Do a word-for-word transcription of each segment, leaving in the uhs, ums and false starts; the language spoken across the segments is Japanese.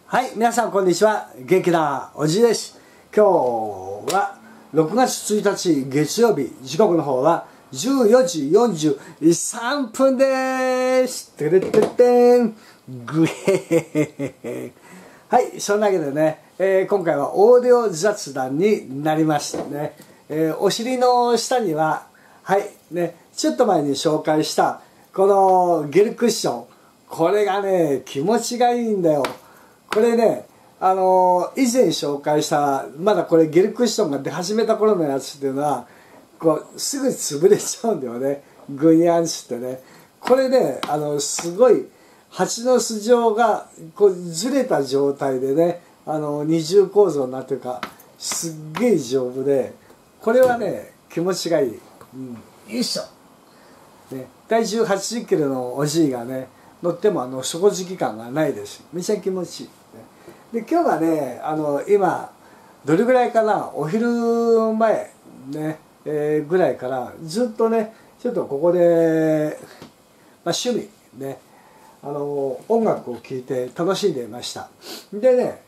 はい、皆さんこんにちは。元気なおじいです。今日はろくがつついたち月曜日、時刻の方はじゅうよじよんじゅうさんぷんです。てれてってん。ぐへへへへ。はい、そんなわけでね、えー、今回はオーディオ雑談になりますね。えー、お尻の下には、はいね、ちょっと前に紹介したこのゲルクッション、これがね気持ちがいいんだよ。これね、あのー、以前紹介したまだこれゲルクッションが出始めた頃のやつっていうのはこうすぐ潰れちゃうんだよね。グニャンつってね、これね、あのすごい蜂の巣状がこうずれた状態でね、あの二重構造になってるかすっげえ丈夫で、これはね気持ちがいい。うん、よいしょ、ね、体重はちじゅっキロのおじいがね乗ってもあの底付き感がないです。めちゃ気持ちいい。で今日はね、あの今どれぐらいかな、お昼前ね、えー、ぐらいからずっとねちょっとここで、まあ、趣味ね、あの音楽を聴いて楽しんでいました。でね、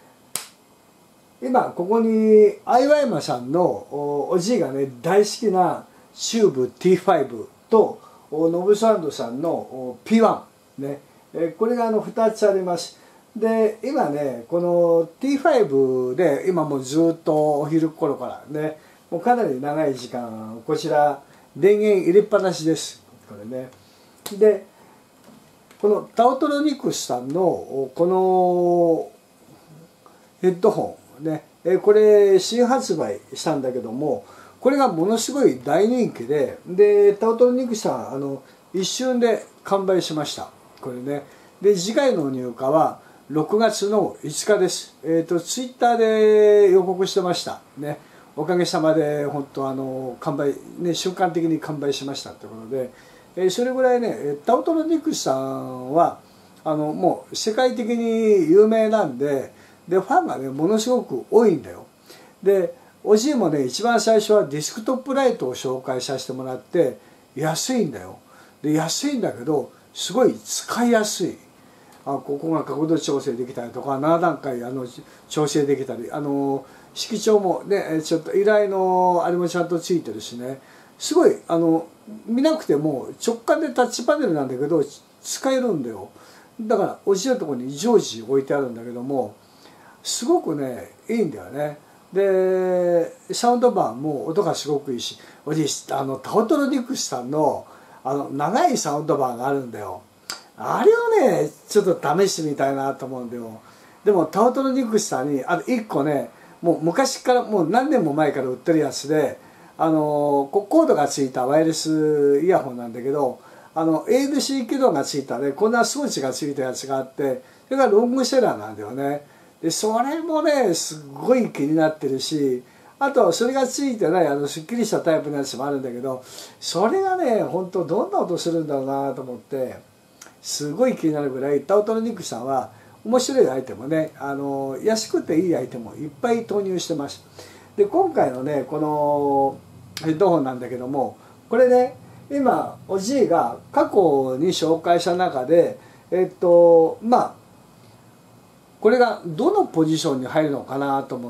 今ここにアイワイマさんの お, おじいがね大好きなチューブ ティーファイブ とノブサンドさんの ピーワン ね、これがあのふたつあります。で今ねこの ティーファイブ で今もうずっとお昼頃からねもうかなり長い時間こちら電源入れっぱなしです。これねでこのタオトロニクスさんのこのヘッドホンね、これ新発売したんだけども、これがものすごい大人気で、でタオトロニクスさんあの一瞬で完売しました。これねで次回の入荷はろくがつのいつかです。えっとツイッターで予告してましたね。おかげさまで本当あの完売ね、瞬間的に完売しましたということで、えそれぐらいねタオトロニクスさんはあのもう世界的に有名なんで、でファンがねものすごく多いんだよ。でおじいもね一番最初はディスクトップライトを紹介させてもらって、安いんだよ。で安いんだけどすごい使いやすい。あここが角度調整できたりとかななだんかいあの調整できたり、あの色調もねちょっと依頼のあれもちゃんとついてるしね、すごいあの見なくても直感でタッチパネルなんだけど使えるんだよ。だからおじいのところに常時置いてあるんだけどもすごくねいいんだよね。でサウンドバーも音がすごくいいし、おじいあのタオトロニクスさんのあの長いサウンドバーがあるんだよ。あれをねちょっと試してみたいなと思うんだよ。でもタオトロニクスさんにあといっこね、もう昔からもう何年も前から売ってるやつで、あのコードがついたワイヤレスイヤホンなんだけど、あの エーエルシー 起動がついたねこんな装置がついたやつがあって、それがロングセラーなんだよね。でそれもねすっごい気になってるし、あとそれがついてないあのすっきりしたタイプのやつもあるんだけど、それがね本当どんな音するんだろうなと思ってすごい気になるぐらいタオトロニクスさんは面白いアイテムね、あの安くていいアイテムをいっぱい投入してます。で今回のねこのヘッドホンなんだけども、これね今おじいが過去に紹介した中でえっとまあこれがどのポジションに入るのかなと思って、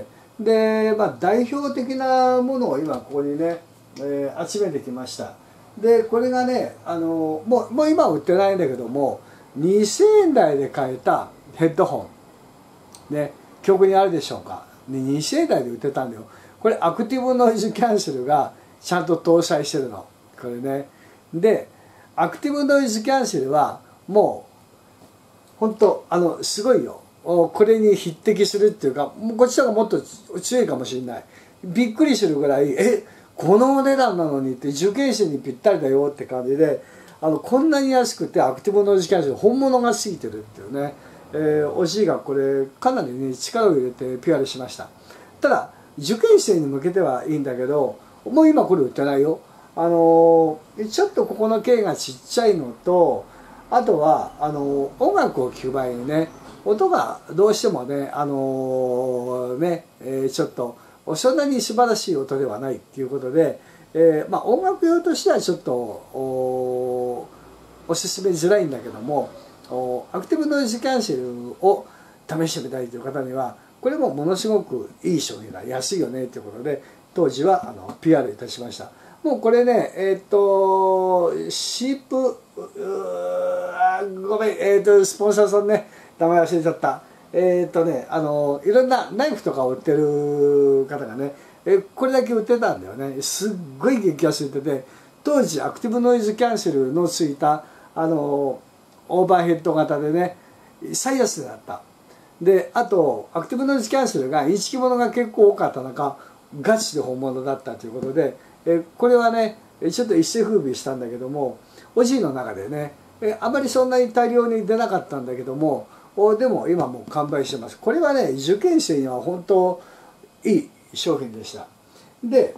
で、まあ、代表的なものを今ここにね、えー、集めてきました。でこれがねあのもう、もう今は売ってないんだけどもにせんえん台で買えたヘッドホンね、記憶にあるでしょうか。にせんえん台で売ってたんだよ。これアクティブノイズキャンセルがちゃんと搭載してるのこれね。でアクティブノイズキャンセルはもう本当あのすごいよ。これに匹敵するっていうか、こっちの方がもっと強いかもしれない。びっくりするぐらいえこのお値段なのにって受験生にぴったりだよって感じで、あのこんなに安くてアクティブノイズキャンセル本物がついてるっていうね、えー、おじいがこれかなりね力を入れて ピーアール しました。ただ受験生に向けてはいいんだけど、もう今これ売ってないよ。あのー、ちょっとここの径がちっちゃいのと、あとはあのー、音楽を聴く場合にね音がどうしてもねあのー、ね、えー、ちょっとそんなに素晴らしい音ではないっていうことで、えー、まあ音楽用としてはちょっと お, おすすめづらいんだけども、アクティブノイズキャンセルを試してみたいという方にはこれもものすごくいい商品だ、安いよねということで当時はあの ピーアール いたしました。もうこれねえっ、ー、とシープごめん、えー、とスポンサーさんね名前忘れちゃった。えっ、ー、とねあのいろんなナイフとかを売ってる方がねえこれだけ売ってたんだよね。すっごい激安売ってて、当時アクティブノイズキャンセルのついたあのオーバーヘッド型でね最安値だった。であとアクティブノイズキャンセルがインチキ物が結構多かった中ガチで本物だったということで、えこれはねちょっと一世風靡したんだけども、オジーの中でねえあまりそんなに大量に出なかったんだけども、おでも今もう完売してます。これはね受験生には本当いい商品でした。で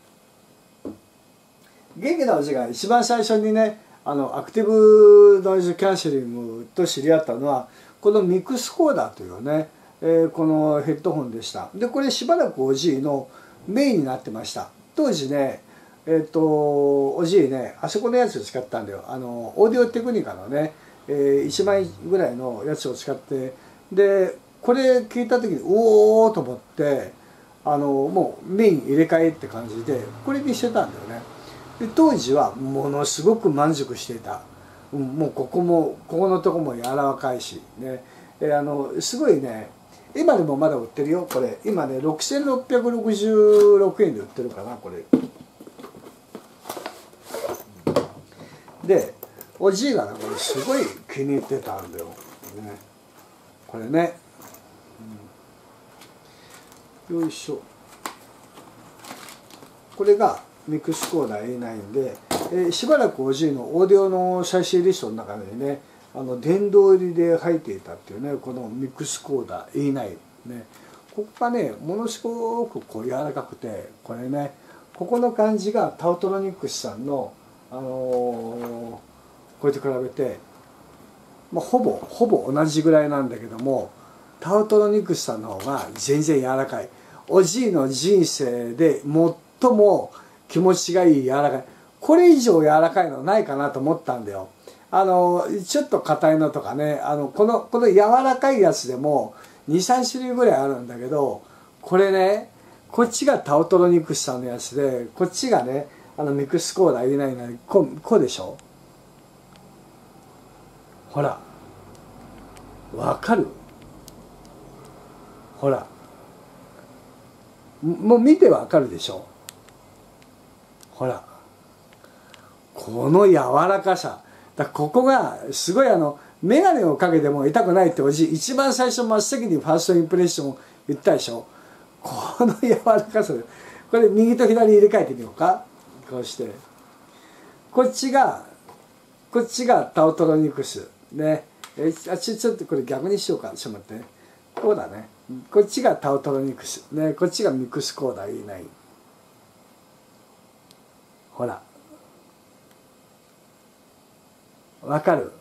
元気なおじが一番最初にねあのアクティブノイズキャンセリングと知り合ったのはこのミックスコーダーというね、えー、このヘッドホンでした。でこれしばらくおじいのメインになってました。当時ねえっ、ー、とおじいねあそこのやつを使ったんだよ。あのオーディオテクニカのね、えー、いちまんえんぐらいのやつを使って、でこれ聞いた時におおと思って、あのもうメイン入れ替えって感じでこれにしてたんだよね。で当時はものすごく満足していた。うん、もうここもここのとこも柔らかいしね、えー、あのすごいね今でもまだ売ってるよこれ。今ねろくせんろっぴゃくろくじゅうろくえんで売ってるかなこれ。でおじいがねこれすごい気に入ってたんだよ、ね、これね、うん、よいしょ。これがミックスコーダー エーナイン で、えー、しばらくおじいのオーディオの再生リストの中でねあの殿堂入りで入っていたっていうねこのミックスコーダー エーナイン ね。ここがねものすごくこう柔らかくて、これねここの感じがタウトロニックスさんのあのー、これと比べて、まあ、ほぼほぼ同じぐらいなんだけどもタウトロニックスさんの方が全然柔らかい。おじいの人生で最も気持ちがいい柔らかい、これ以上柔らかいのないかなと思ったんだよ。あのちょっと硬いのとかね、あのこのこの柔らかいやつでもにさんしゅるいぐらいあるんだけど、これねこっちがタウトロニクスさんのやつでこっちがねあのミックスコーダー入れないのにこう、こうでしょ。ほらわかる？ほらもう見てわかるでしょ。ほらこの柔らかさだ、ここがすごいあの眼鏡をかけても痛くないっておじい一番最初真っ先にファーストインプレッションを言ったでしょ。この柔らかさでこれ右と左入れ替えてみようか。こうしてこっちがこっちがタウトロニクスね。えあちちょっとこれ逆にしようか。ちょっと待ってこうだね。こっちがタウトロニクスね、こっちがミックスコーダー イーナイン。 ほらわかる？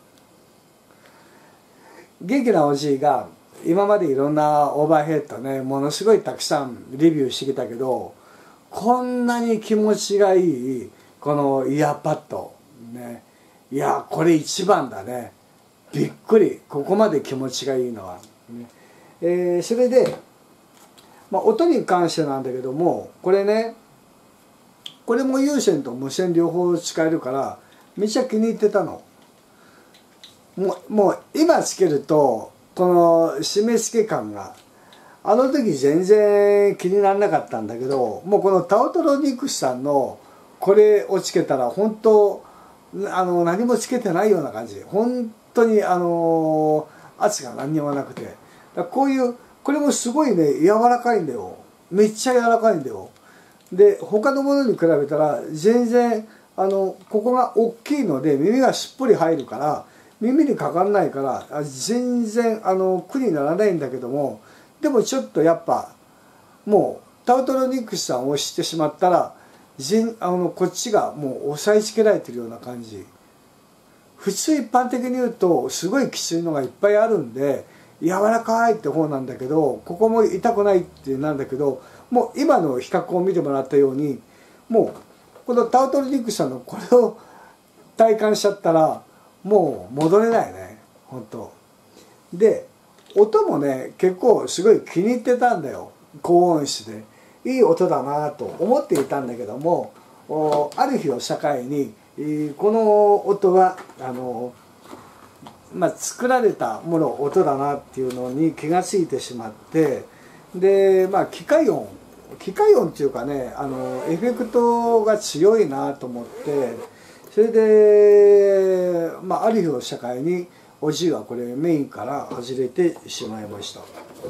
元気なおじいが今までいろんなオーバーヘッドねものすごいたくさんレビューしてきたけど、こんなに気持ちがいいこのイヤーパッドね、いやこれ一番だね。びっくり、ここまで気持ちがいいのは、ねえー、それで、まあ、音に関してなんだけどもこれねこれも有線と無線両方使えるからめっちゃ気に入ってたの。もう、もう今つけるとこの締め付け感があの時全然気にならなかったんだけど、もうこのタウトロニクスさんのこれをつけたら本当あの何もつけてないような感じ、本当にあの圧が何にもなくて、だこういうこれもすごいね柔らかいんだよ。めっちゃ柔らかいんだよ。で他のものに比べたら全然あのここが大きいので耳がすっぽり入るから耳にかかんないから全然あの苦にならないんだけども、でもちょっとやっぱもうタウトロニクスさんを知ってしまったら全あのこっちがもう押さえつけられてるような感じ。普通一般的に言うとすごいきついのがいっぱいあるんで柔らかいって方なんだけど、ここも痛くないってなんだけど、もう今の比較を見てもらったようにもうこのタウトロニクスさんのこれを体感しちゃったらもう戻れないね本当で。 音もね結構すごい気に入ってたんだよ。高音質でいい音だなと思っていたんだけども、ある日を境にこの音はあの、まあ、作られたもの音だなっていうのに気がついてしまって、でまあ機械音機械音っていうかね、あのエフェクトが強いなと思って、それで、まあ、ある日を境におじいはこれメインから外れてしまいました。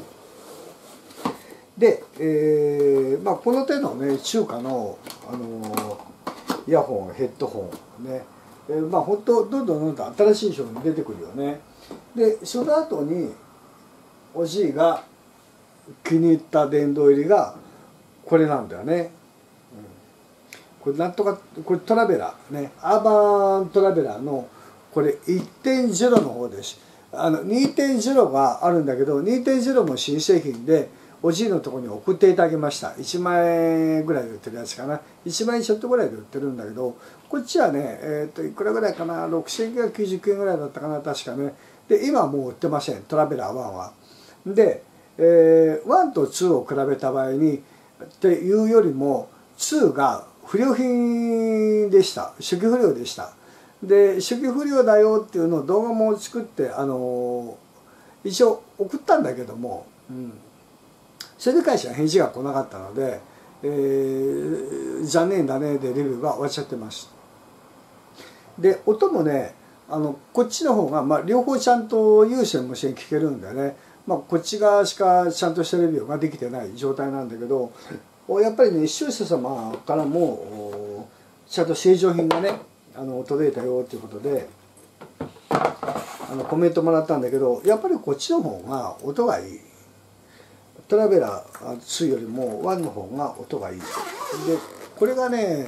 で、えーまあ、この手のね中華の、あのイヤホンヘッドホンね、えー、まあ本当どんどんどんどん新しい商品出てくるよね。でその後におじいが気に入った殿堂入りがこれなんだよね、うん、これなんとかこれトラベラーね、アーバントラベラーのこれ いってんゼロ の方です。あの にてんゼロ があるんだけど にてんゼロ も新製品でおじいのところに送っていただきました。いちまんえんぐらいで売ってるやつかな、いちまんえんちょっとぐらいで売ってるんだけど、こっちはね、えー、といくらぐらいかな、ろくせんきゅうひゃくきゅうじゅうきゅうえんぐらいだったかな確かね。で今はもう売ってません、トラベラーワンは。で、えー、ワンとツーを比べた場合にっていうよりもツーが不良品でした、初期不良でした。で初期不良だよっていうのを動画も作って、あのー、一応送ったんだけども、うんそれで会社は返事が来なかったので、えー、残念だねでレビューが終わっちゃってます。で音もね、あのこっちの方が、まあ、両方ちゃんと有線無線聞けるんだよね。まあ、こっち側しかちゃんとしたレビューができてない状態なんだけど、やっぱりね視聴者様からもちゃんと正常品がねあの届いたよということであのコメントもらったんだけど、やっぱりこっちの方が音がいい。トラベラーツーよりもワンの方が音がいい。でこれがね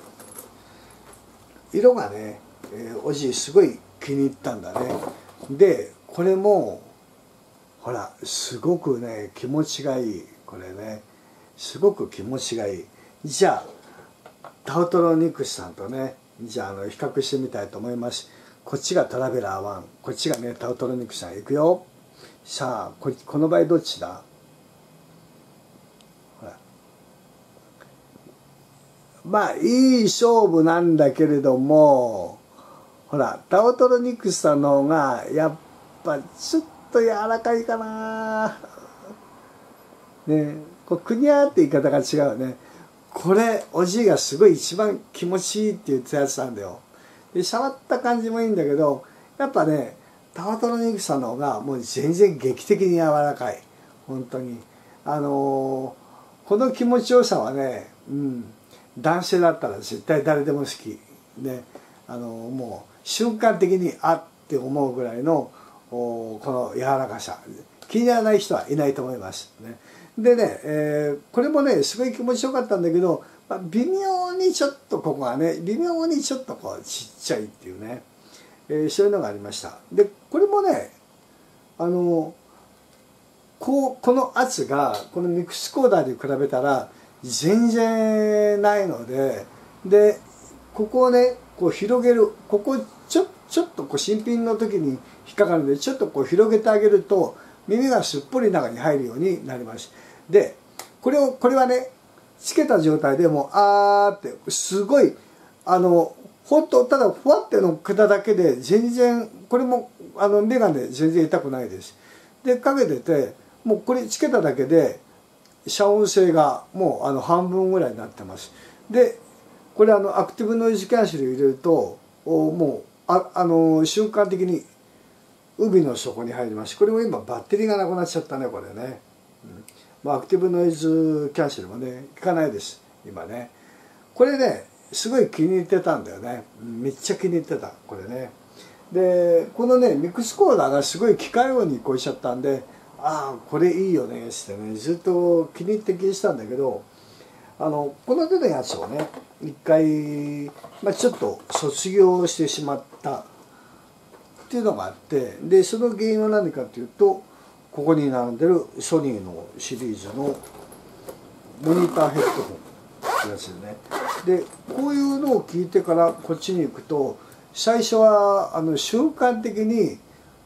色がね、えー、おじいすごい気に入ったんだね。でこれもほらすごくね気持ちがいい。これねすごく気持ちがいい。じゃあタウトロニクスさんとねじゃあ、あの比較してみたいと思います。こっちがトラベラーワン、こっちがねタウトロニクスさん。いくよ。さあ こ, この場合どっちだ。まあいい勝負なんだけれども、ほらタオトロニクスさんの方がやっぱちょっと柔らかいかなね。こうクニャーって言い方が違うね。これおじいがすごい一番気持ちいいって言ってたやつなんだよ。で触った感じもいいんだけど、やっぱねタオトロニクスさんの方がもう全然劇的に柔らかい。本当にあのー、この気持ちよさはね、うん男性だったら絶対誰でも好きね。あのもう瞬間的にあって思うぐらいのこの柔らかさ、気にならない人はいないと思いますね。でね、えー、これもねすごい気持ちよかったんだけど、まあ、微妙にちょっとここがね微妙にちょっとこうちっちゃいっていうね、えー、そういうのがありました。でこれもねあのこうこの圧がこのミックスコーダーに比べたら全然ないので、でここをねこう広げる、ここちょちょっとこう新品の時に引っかかるのでちょっとこう広げてあげると耳がすっぽり中に入るようになります。でこれをこれはねつけた状態でもあーってすごいあのほんとただふわって乗っけただけで全然これもあの目がね全然痛くないです。でかけててもうこれつけただけで遮音性がもうあの半分ぐらいになってます。でこれあのアクティブノイズキャンセル入れるともうああの瞬間的に海の底に入ります。これも今バッテリーがなくなっちゃったねこれね、うんまあ、アクティブノイズキャンセルもね効かないです今ね。これねすごい気に入ってたんだよね。めっちゃ気に入ってたこれね。でこのねミックスコーダーがすごい機械音に超えちゃったんで、ああこれいいよねってねずっと気に入って気にしたんだけど、あのこの手のやつをね一回、まあ、ちょっと卒業してしまったっていうのがあって、でその原因は何かっていうとここに並んでるソニーのシリーズのモニターヘッドホンってやつでね。でこういうのを聞いてからこっちに行くと最初はあの瞬間的に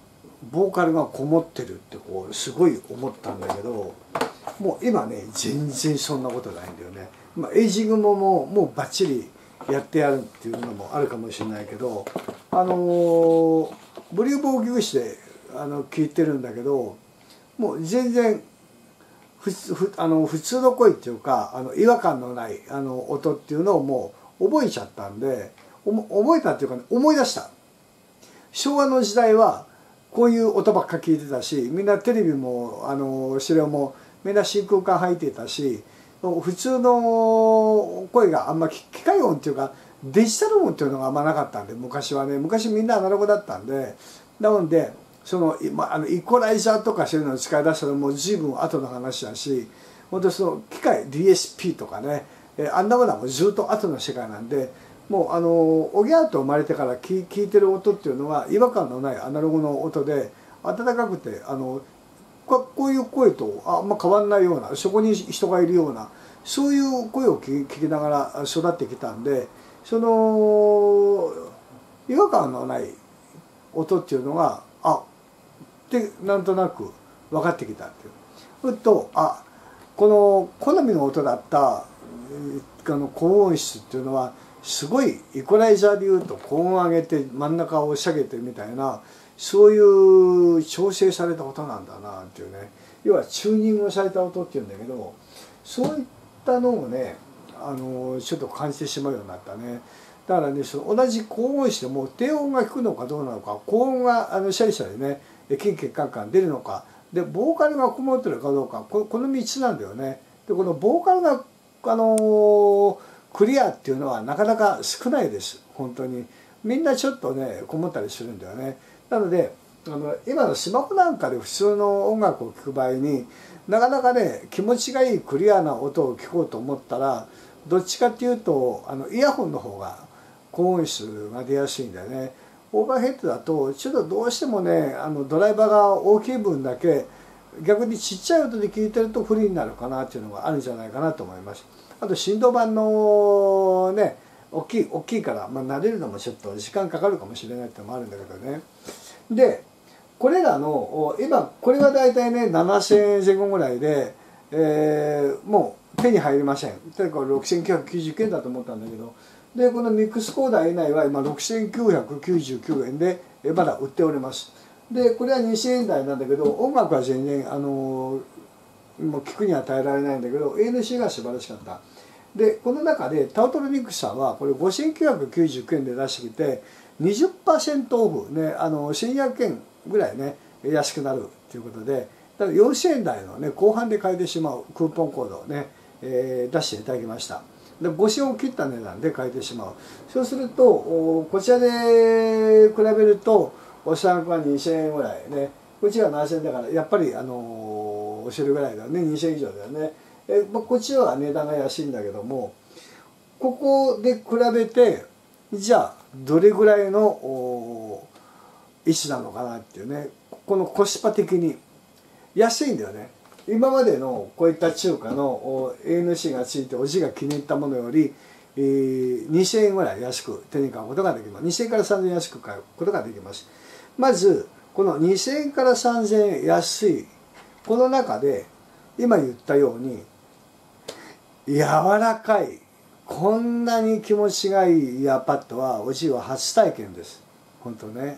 ボーカルがこもってるってこうすごい思ったんだけど、もう今ね全然そんなことないんだよね。まあ、エイジングももうもうバッチリやってやるっていうのもあるかもしれないけど、あのー、ブリューボー牛脂であの聞いてるんだけど、もう全然ふふあの普通の声っていうか、あの違和感のないあの音っていうのをもう覚えちゃったんで、お覚えたっていうか、ね、思い出した。昭和の時代はこういう音ばっか聞いてたし、みんなテレビもあの資料もみんな真空管入っていたし、普通の声があんま機械音っていうかデジタル音っていうのがあんまなかったんで、昔はね、昔みんなアナログだったんで、なのでその、まあ、あのイコライザーとかそういうのを使い出したらもう随分後の話だし、本当その機械 ディーエスピー とかね、えあんなものはもうずっと後の世界なんで、もうあのおぎゃーと生まれてから聞聞いてる音っていうのは違和感のないアナログの音で、温かくて、あのこういう声とあんま変わんないような、そこに人がいるような、そういう声を聞きながら育ってきたんで、その違和感のない音っていうのがあってなんとなく分かってきたっていう。ふっとあこの好みの音だったあの高音質っていうのはすごいイコライザーでいうと高音を上げて真ん中を下げてみたいな、そういう調整された音なんだなっていうね、要はチューニングされた音っていうんだけど、そういったのをねあのちょっと感じてしまうようになったね。だからね、その同じ高音質でも低音が低くのかどうなのか、高音があのシャリシャリねキンキンカンカン出るのかで、ボーカルがこもってるかどうか、ここのみっつなんだよね。でこのボーカルがあのクリアっていうのはなかなか少ないです。本当にみんなちょっとねこもったりするんだよね。なのであの今のスマホなんかで普通の音楽を聴く場合になかなかね気持ちがいいクリアな音を聴こうと思ったら、どっちかっていうとあのイヤホンの方が高音質が出やすいんだよね。オーバーヘッドだとちょっとどうしてもねあのドライバーが大きい分だけ逆にちっちゃい音で聴いてると不利になるかなっていうのがあるんじゃないかなと思います。あと振動板のね大きい大きいから、まあ、慣れるのもちょっと時間かかるかもしれないっていうのもあるんだけどね。でこれらの今これは大体ねななせんえんぜん後ぐらいで、えー、もう手に入りません。例えばろくせんきゅうひゃくきゅうじゅうきゅうえんだと思ったんだけど、でこのミックスコーダー以内は今ろくせんきゅうひゃくきゅうじゅうきゅうえんでまだ売っております。でこれはにせんえん台なんだけど、音楽は全然あのもう聞くには耐えられないんだけど エーエヌシー が素晴らしかった。でこの中でタウトロニクスさんはこれごせんきゅうひゃくきゅうじゅうきゅうえんで出してきて にじゅっパーセント オフね、あのせんにひゃくえんぐらいね安くなるということで、だからよんせんえん台のね後半で買えてしまうクーポンコードをね、えー、出していただきました。でごせんえんを切った値段で買えてしまう。そうするとこちらで比べるとおそらくはにせんえんぐらいね、こっちがななせんえんだからやっぱりあのおしるぐらいだよね、にせんえん以上だよね。えまあ、こっちは値段が安いんだけども、ここで比べてじゃあどれぐらいの位置なのかなっていうね、このコスパ的に安いんだよね。今までのこういった中華の エーエヌシー がついておじが気に入ったものより、えー、にせんえんぐらい安く手に買うことができます。にせんえんからさんぜんえん安く買うことができます。まずこのにせんえんからさんぜんえん安いこの中で今言ったように柔らかいこんなに気持ちがいいイヤーパッドはおじいは初体験です。本当ね。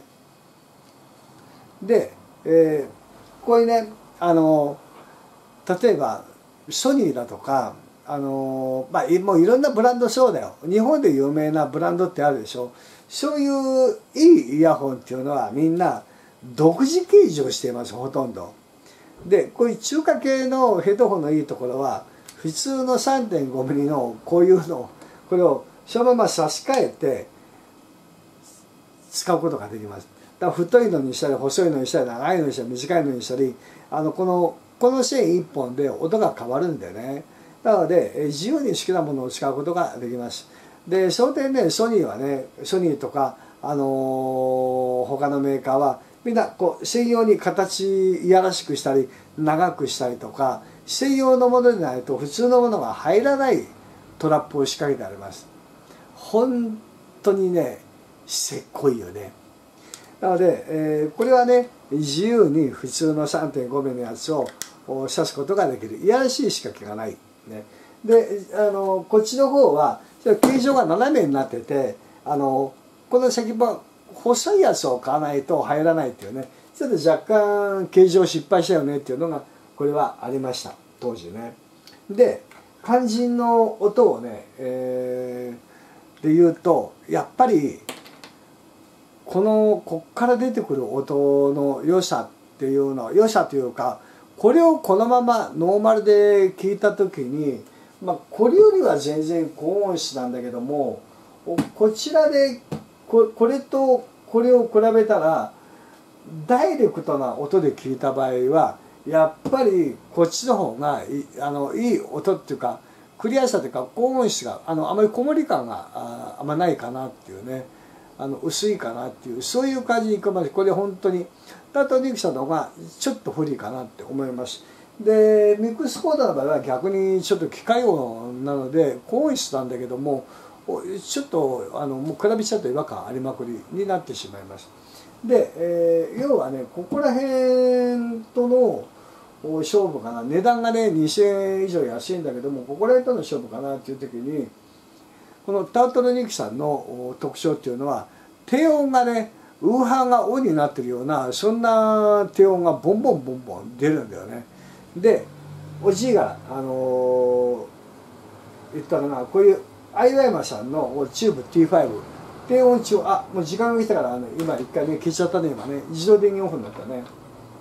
で、えー、こういうねあの例えばソニーだとかあの、まあ、もういろんなブランドそうだよ。日本で有名なブランドってあるでしょ。そういういいイヤホンっていうのはみんな独自形状しています、ほとんど。でこういう中華系のヘッドホンのいいところは普通の さんてんごミリのこういうのこれをそのまま差し替えて使うことができます。だから太いのにしたり細いのにしたり長いのにしたり短いのにしたりあのこのこの線いっぽんで音が変わるんだよね。なので自由に好きなものを使うことができます。でその点ねソニーはねソニーとか、あのー、他のメーカーはみんなこう専用に形いやらしくしたり長くしたりとか専用のものでないと普通のものが入らないトラップを仕掛けてあります。本当にねせっこいよね。 なので、えー、これはね自由に普通の さんてんごミリのやつを刺すことができる。いやらしい仕掛けがない、ね、であのこっちの方は形状が斜めになってて、あのこの先っ細いやつを買わないと入らないっていうね、ちょっと若干形状失敗したよねっていうのがこれはありました当時ね。で肝心の音をね、えー、で言うとやっぱりこのこっから出てくる音の良さっていうの良さというか、これをこのままノーマルで聞いた時に、まあ、これよりは全然高音質なんだけども、こちらで こ, これとこれを比べたらダイレクトな音で聞いた場合はやっぱりこっちの方がい い, あのいい音っていうかクリアさというか高音質が あ, のあまりこもり感が あ, あんまないかなっていうね、あの薄いかなっていうそういう感じにいくまで、これ本当にタートルニクさんの方がちょっと不利かなって思います。でミックスコードの場合は逆にちょっと機械音なので高音質なんだけどもちょっとあのもう比べちゃうと違和感ありまくりになってしまいます。で、えー、要はねここら辺との勝負かな、値段がねにせんえん以上安いんだけどもここら辺との勝負かなっていう時に、このタートルニクさんの特徴っていうのは低音がねウーハーがオンになってるようなそんな低音がボンボンボンボン出るんだよね。でおじいが、あのー、言ったのがこういうアイワイマさんのチューブ ティーファイブ 低音中、あもう時間が来たからあの今一回ね消しちゃったね今ね、自動電源オフになったね。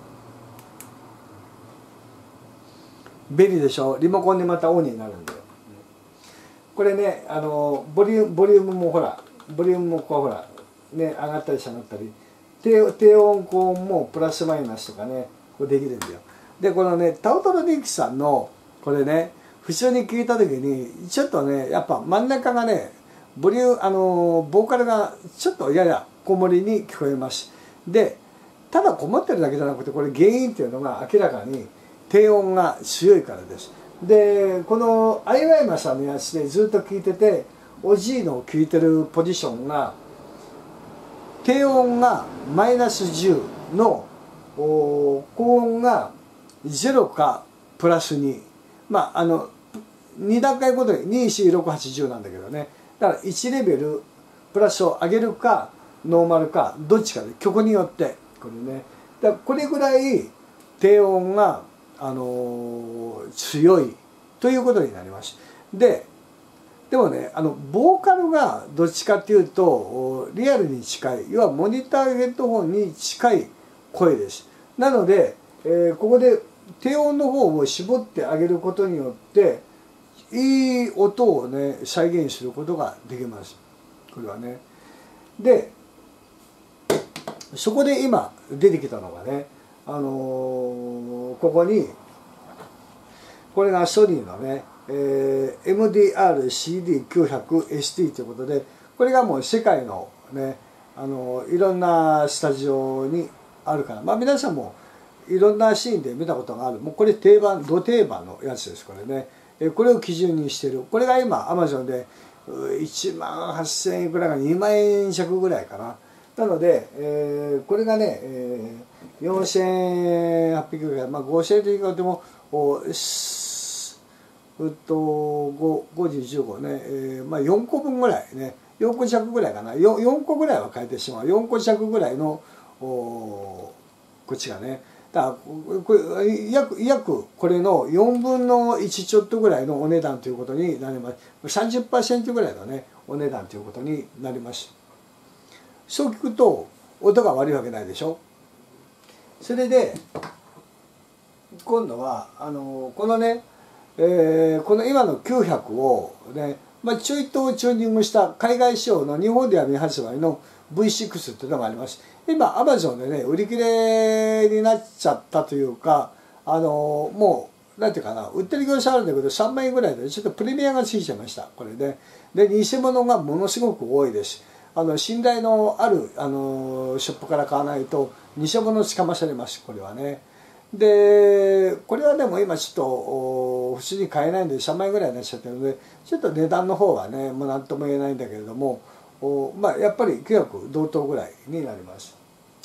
便利でしょ、リモコンでまたオンになるんだよ。これねあのボリュームボリュームもほらボリュームもこうほらね上がったり下がったり、低, 低音高音もプラスマイナスとかねこうできるんだよ。でこのねタートルニクさんのこれね普通に聞いた時にちょっとねやっぱ真ん中がねボリューあのボーカルがちょっとややこもりに聞こえます。でただこもってるだけじゃなくてこれ原因っていうのが明らかに低音が強いからです。でこのアイワイマさんのやつでずっと聞いてておじいの聞いてるポジションが低音がマイナスじゅうの高音がゼロかプラスに、まああのに段階ごとにに、よん、ろく、はち、じゅうなんだけどね、だからいちレベルプラスを上げるかノーマルかどっちかで曲によってこれね、だからこれぐらい低音が、あのー、強いということになります。ででもねあのボーカルがどっちかっていうとリアルに近い、要はモニターヘッドホンに近い声です。なので、えー、ここで低音の方を絞ってあげることによっていい音をね再現することができます、これはね。でそこで今出てきたのがね、あのー、ここにこれがソニーのね、えー、エムディーアールシーディーきゅうひゃくエスティー ということで、これがもう世界のね、あのいろんなスタジオにあるから、まあ皆さんもいろんなシーンで見たことがある、もうこれ定番ド定番のやつです。これね、えこれを基準にしてる。これが今アマゾンでいちまんはっせんえんくらいがにまんえん弱ぐらいかな。なので、えー、これがね、えー、よんせんはっぴゃくえんぐらい、まあ、ごせんえんというかでもおうっとごじじゅうごね、えーまあ、よんこぶんぐらいね、よんこ弱ぐらいかな、 4, 4個ぐらいは変えてしまう、よんこ弱ぐらいのおこっちがね、だからこれ 約, 約これのよんぶんのいちちょっとぐらいのお値段ということになります。 さんじゅっパーセント ぐらいのねお値段ということになります。そう聞くと音が悪いわけないでしょ。それで今度はあのこのね、えー、この今のきゅうひゃくをね、まあ、ちょいとチューニングした海外仕様の日本では未発売の ブイシックス っていうのがあります。今アマゾンでね売り切れになっちゃったというか、あのもうなんていうかな、売ってる業者あるんだけどさんまんえんぐらいでちょっとプレミアがついちゃいましたこれで。で偽物がものすごく多いです。あの信頼のあるあのショップから買わないと偽物つかまされますこれはね。でこれはでも今ちょっと普通に買えないんでさんまんえんぐらいになっちゃってるのでちょっと値段の方はねもう何とも言えないんだけれども、おまあやっぱりきゅうひゃく同等ぐらいになります。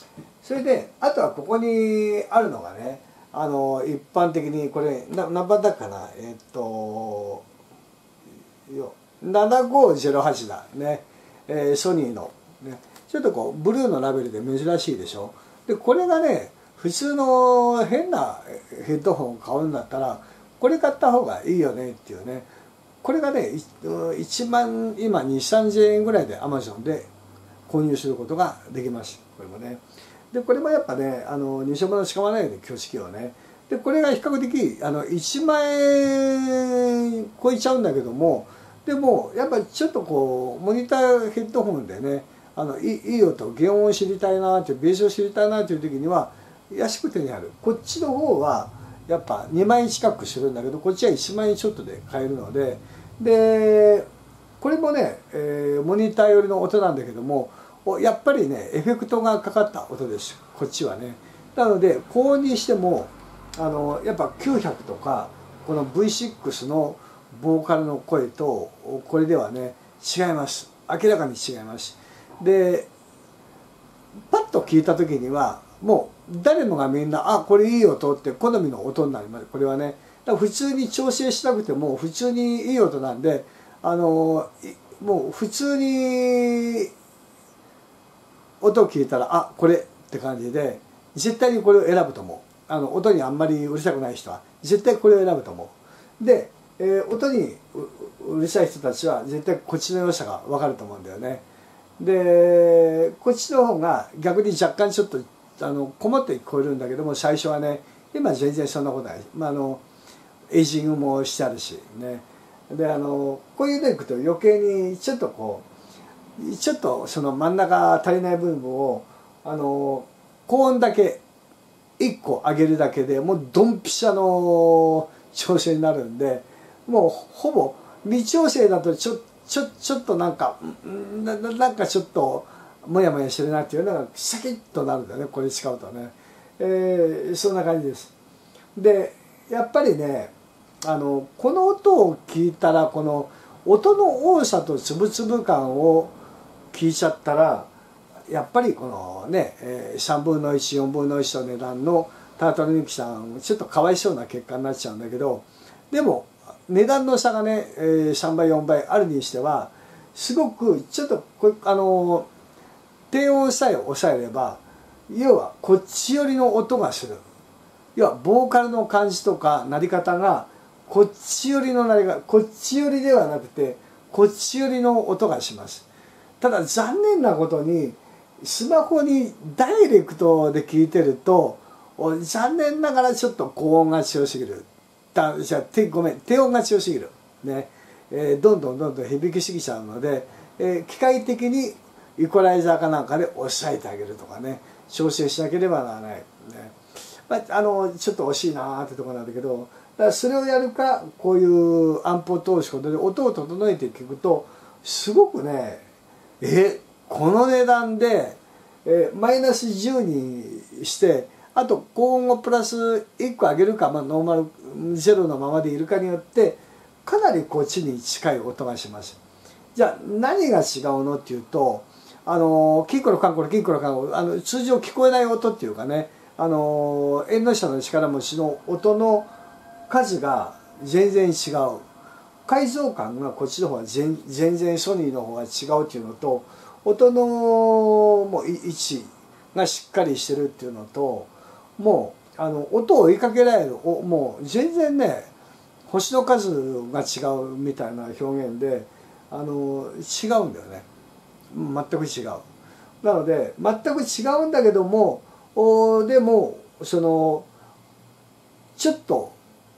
それであとはここにあるのがね、あの一般的にこれな何番だっかな、えっとななごーぜろはちだね、えー、ソニーの、ね、ちょっとこうブルーのラベルで珍しいでしょ。でこれがね普通の変なヘッドホンを買うんだったらこれ買った方がいいよねっていうね。これがねいちまん今にじゅう、さんじゅうえんぐらいで アマゾン で購入することができます。これもね。でこれもやっぱねあの偽物使わないで挙式をね。でこれが比較的あのいちまんえん超えちゃうんだけども、でもやっぱりちょっとこうモニターヘッドホンでねあのいいい音原音を知りたいなってベースを知りたいなという時には安く手にあるこっちの方はやっぱにまんえん近くするんだけど、こっちはいちまんえんちょっとで買えるので、でこれもね、えー、モニター寄りの音なんだけどもやっぱりねエフェクトがかかった音です、こっちはね。なので高音にしてもあのやっぱきゅうひゃくとかこの ブイシックス のボーカルの声とこれではね違います、明らかに違います。でパッと聞いた時にはもう誰もがみんなあこれいい音って好みの音になります。これはねだから普通に調整しなくても普通にいい音なんで、あのもう普通に音を聞いたらあこれって感じで絶対にこれを選ぶと思う。あの音にあんまりうるさくない人は絶対これを選ぶと思う。で、えー、音に う, うるさい人たちは絶対こっちの良さが分かると思うんだよね。でこっちの方が逆に若干ちょっとあのこもって聞こえるんだけども最初はね、今全然そんなことない、まあ、あのエイジングもしてあるしね。であのこういうのいくと余計にちょっとこうちょっとその真ん中足りない部分をあの高音だけいっこ上げるだけでもうドンピシャの調整になるんで、もうほぼ微調整だとちょちょちょっとなんかななんかちょっとモヤモヤしてるなっていうのがシャキッとなるんだよね、これ使うとね、えー、そんな感じです。でやっぱりねあのこの音を聞いたらこの音の多さとつぶつぶ感を聞いちゃったらやっぱりこのね、えー、さんぶんのいち、よんぶんのいちの値段のタートルミキさんちょっとかわいそうな結果になっちゃうんだけど、でも値段の差がね、えー、さんばいよんばいあるにしてはすごくちょっとこれあの低音さえ抑えれば要はこっち寄りの音がする、要はボーカルの感じとか鳴り方がこっち寄りの鳴り方、こっち寄りではなくてこっち寄りの音がします。ただ残念なことにスマホにダイレクトで聞いてると残念ながらちょっと高音が強すぎる、だじゃあてごめん低音が強すぎるね、えー、どんどんどんどん響きすぎちゃうので、えー、機械的にイコライザーかなんかで抑えてあげるとかね調整しなければならない、ね、まあ、あのちょっと惜しいなーってところなんだけど、だからそれをやるかこういうアンプを通すことで音を整えて聞くとすごくねえこの値段で、えー、マイナスじゅうにしてあと高音をプラスいっこ上げるか、まあ、ノーマルゼロのままでいるかによってかなりこっちに近い音がします。じゃあ何が違うのっていうとあのキンコロカンコロキンコロカンコロあの通常聞こえない音っていうかねあの縁の下の力持ちの音の数が全然違う、解像感がこっちの方が全然ソニーの方が違うっていうのと音のもう位置がしっかりしてるっていうのともうあの音を追いかけられるもう全然ね星の数が違うみたいな表現であの違うんだよね、全く違う。なので全く違うんだけどもおでもそのちょっと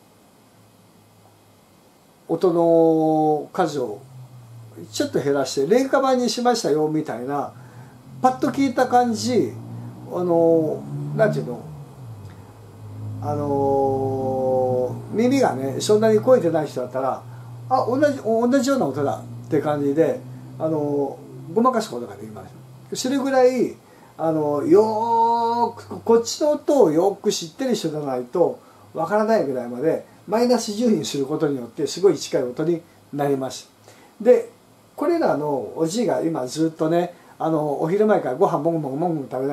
音の数をちょっと減らして廉価版にしましたよみたいなパッと聞いた感じあのなんていうのあの耳がねそんなに肥えてない人だったらあ同じ同じような音だって感じであのごまかすことができます。それぐらいあのよーくこっちの音をよく知ってる人じゃないとわからないぐらいまでマイナスじゅうにすることによってすごい近い音になります。でこれらのおじいが今ずっとねあのお昼前からご飯もぐもぐもぐもぐ食べながら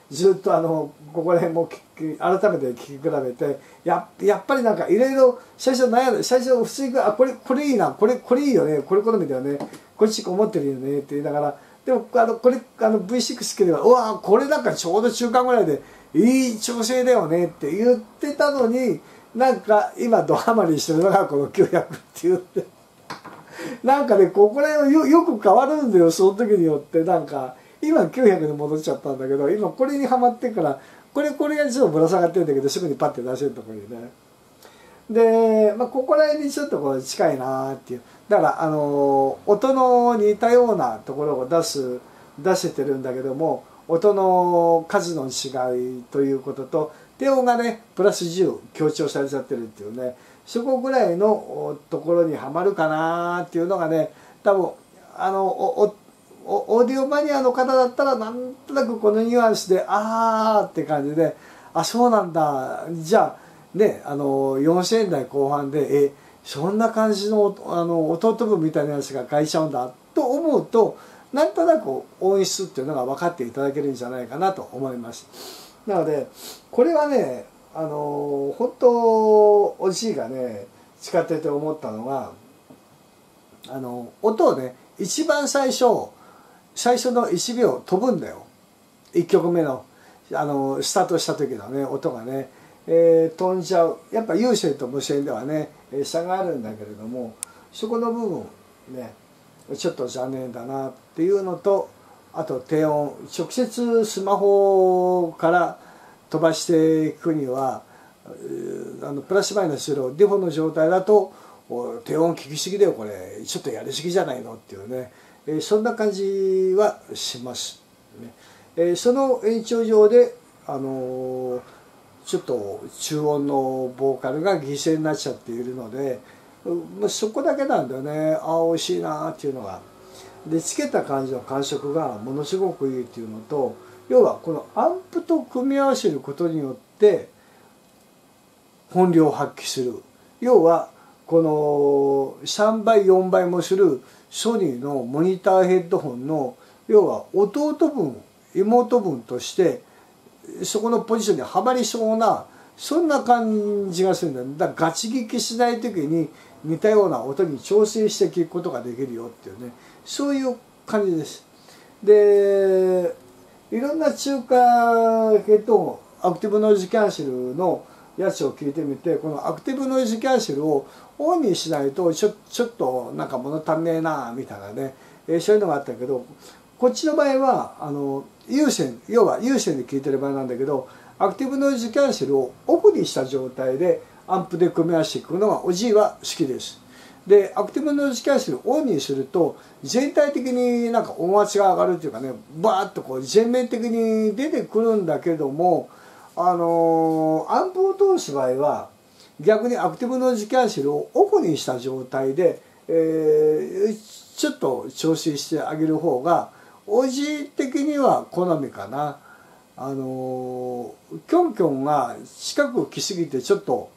ずっとあのここら辺も改めて聞き比べて、ややっぱりなんかいろいろ最初悩んで、最初普通にあこれこれいいな、これこれいいよね、これ好みだよね、こっち思ってるよねって言いながら、でもあのこれあの ブイシックス 系ではうわこれなんかちょうど中間ぐらいでいい調整だよねって言ってたのに、なんか今ドハマりしてるのがこのきゅうひゃくっていうなんかねここら辺よよく変わるんだよ、その時によって。なんか今きゅうひゃくに戻っちゃったんだけど、今これにはまってからこれこれがちょっとぶら下がってるんだけど、すぐにパッて出せるところにね。で、まあ、ここら辺にちょっとこう近いなっていう。だからあの音の似たようなところを出す出せてるんだけども、音の数の違いということと低音がねプラスじゅう強調されちゃってるっていうね、そこぐらいのところにはまるかなっていうのがね、多分あのおおオーディオマニアの方だったらなんとなくこのニュアンスであーって感じで、あそうなんだ、じゃあねあのよんせんえんだいこう半でえそんな感じのあの弟分みたいなやつが買えちゃうんだと思うと、なんとなく音質っていうのが分かっていただけるんじゃないかなと思います。なのでこれはねあの本当おじいがね使ってて思ったのが、あの音をね一番最初最初のいちびょう飛ぶんだよ、いっきょくめのあのスタートした時のね音がね、えー、飛んじゃう。やっぱ有線と無線ではね差があるんだけれども、そこの部分ねちょっと残念だなっていうのと、あと低音直接スマホから飛ばしていくにはあのプラスマイナスゼロデフォの状態だと低音聞きすぎだよこれちょっとやりすぎじゃないのっていうね、えー、そんな感じはします、ねえー、その延長上で、あのー、ちょっと中音のボーカルが犠牲になっちゃっているので、まあ、そこだけなんだよね。ああ美味しいなっていうのが。でつけた感じの感触がものすごくいいっていうのと、要はこのアンプと組み合わせることによって本領を発揮する。要はこのさんばいよんばいもするソニーのモニターヘッドホンの要は弟分妹分としてそこのポジションにはまりそうな、そんな感じがするんだよ。だからガチ聞きしない時に似たような音に調整して聞くことができるよっていうね、そういう感じです。でいろんな中華系とアクティブノイズキャンセルのやつを聞いてみて、このアクティブノイズキャンセルをオンにしないとちょちょっとなんか物足んねえなみたいなね、えー、そういうのがあったけど、こっちの場合はあの有線、要は有線で聞いてる場合なんだけど、アクティブノイズキャンセルをオフにした状態でアンプで組み合わせていくのがおじいは好きです。でアクティブノイズキャンセルをオンにすると全体的になんか音圧が上がるっていうかね、バーッとこう全面的に出てくるんだけども、あのー、アンプを通す場合は逆にアクティブノイズキャンセルをオフにした状態で、えー、ちょっと調整してあげる方がおじい的には好みかな。あのー、キョンキョンが近く来すぎてちょっと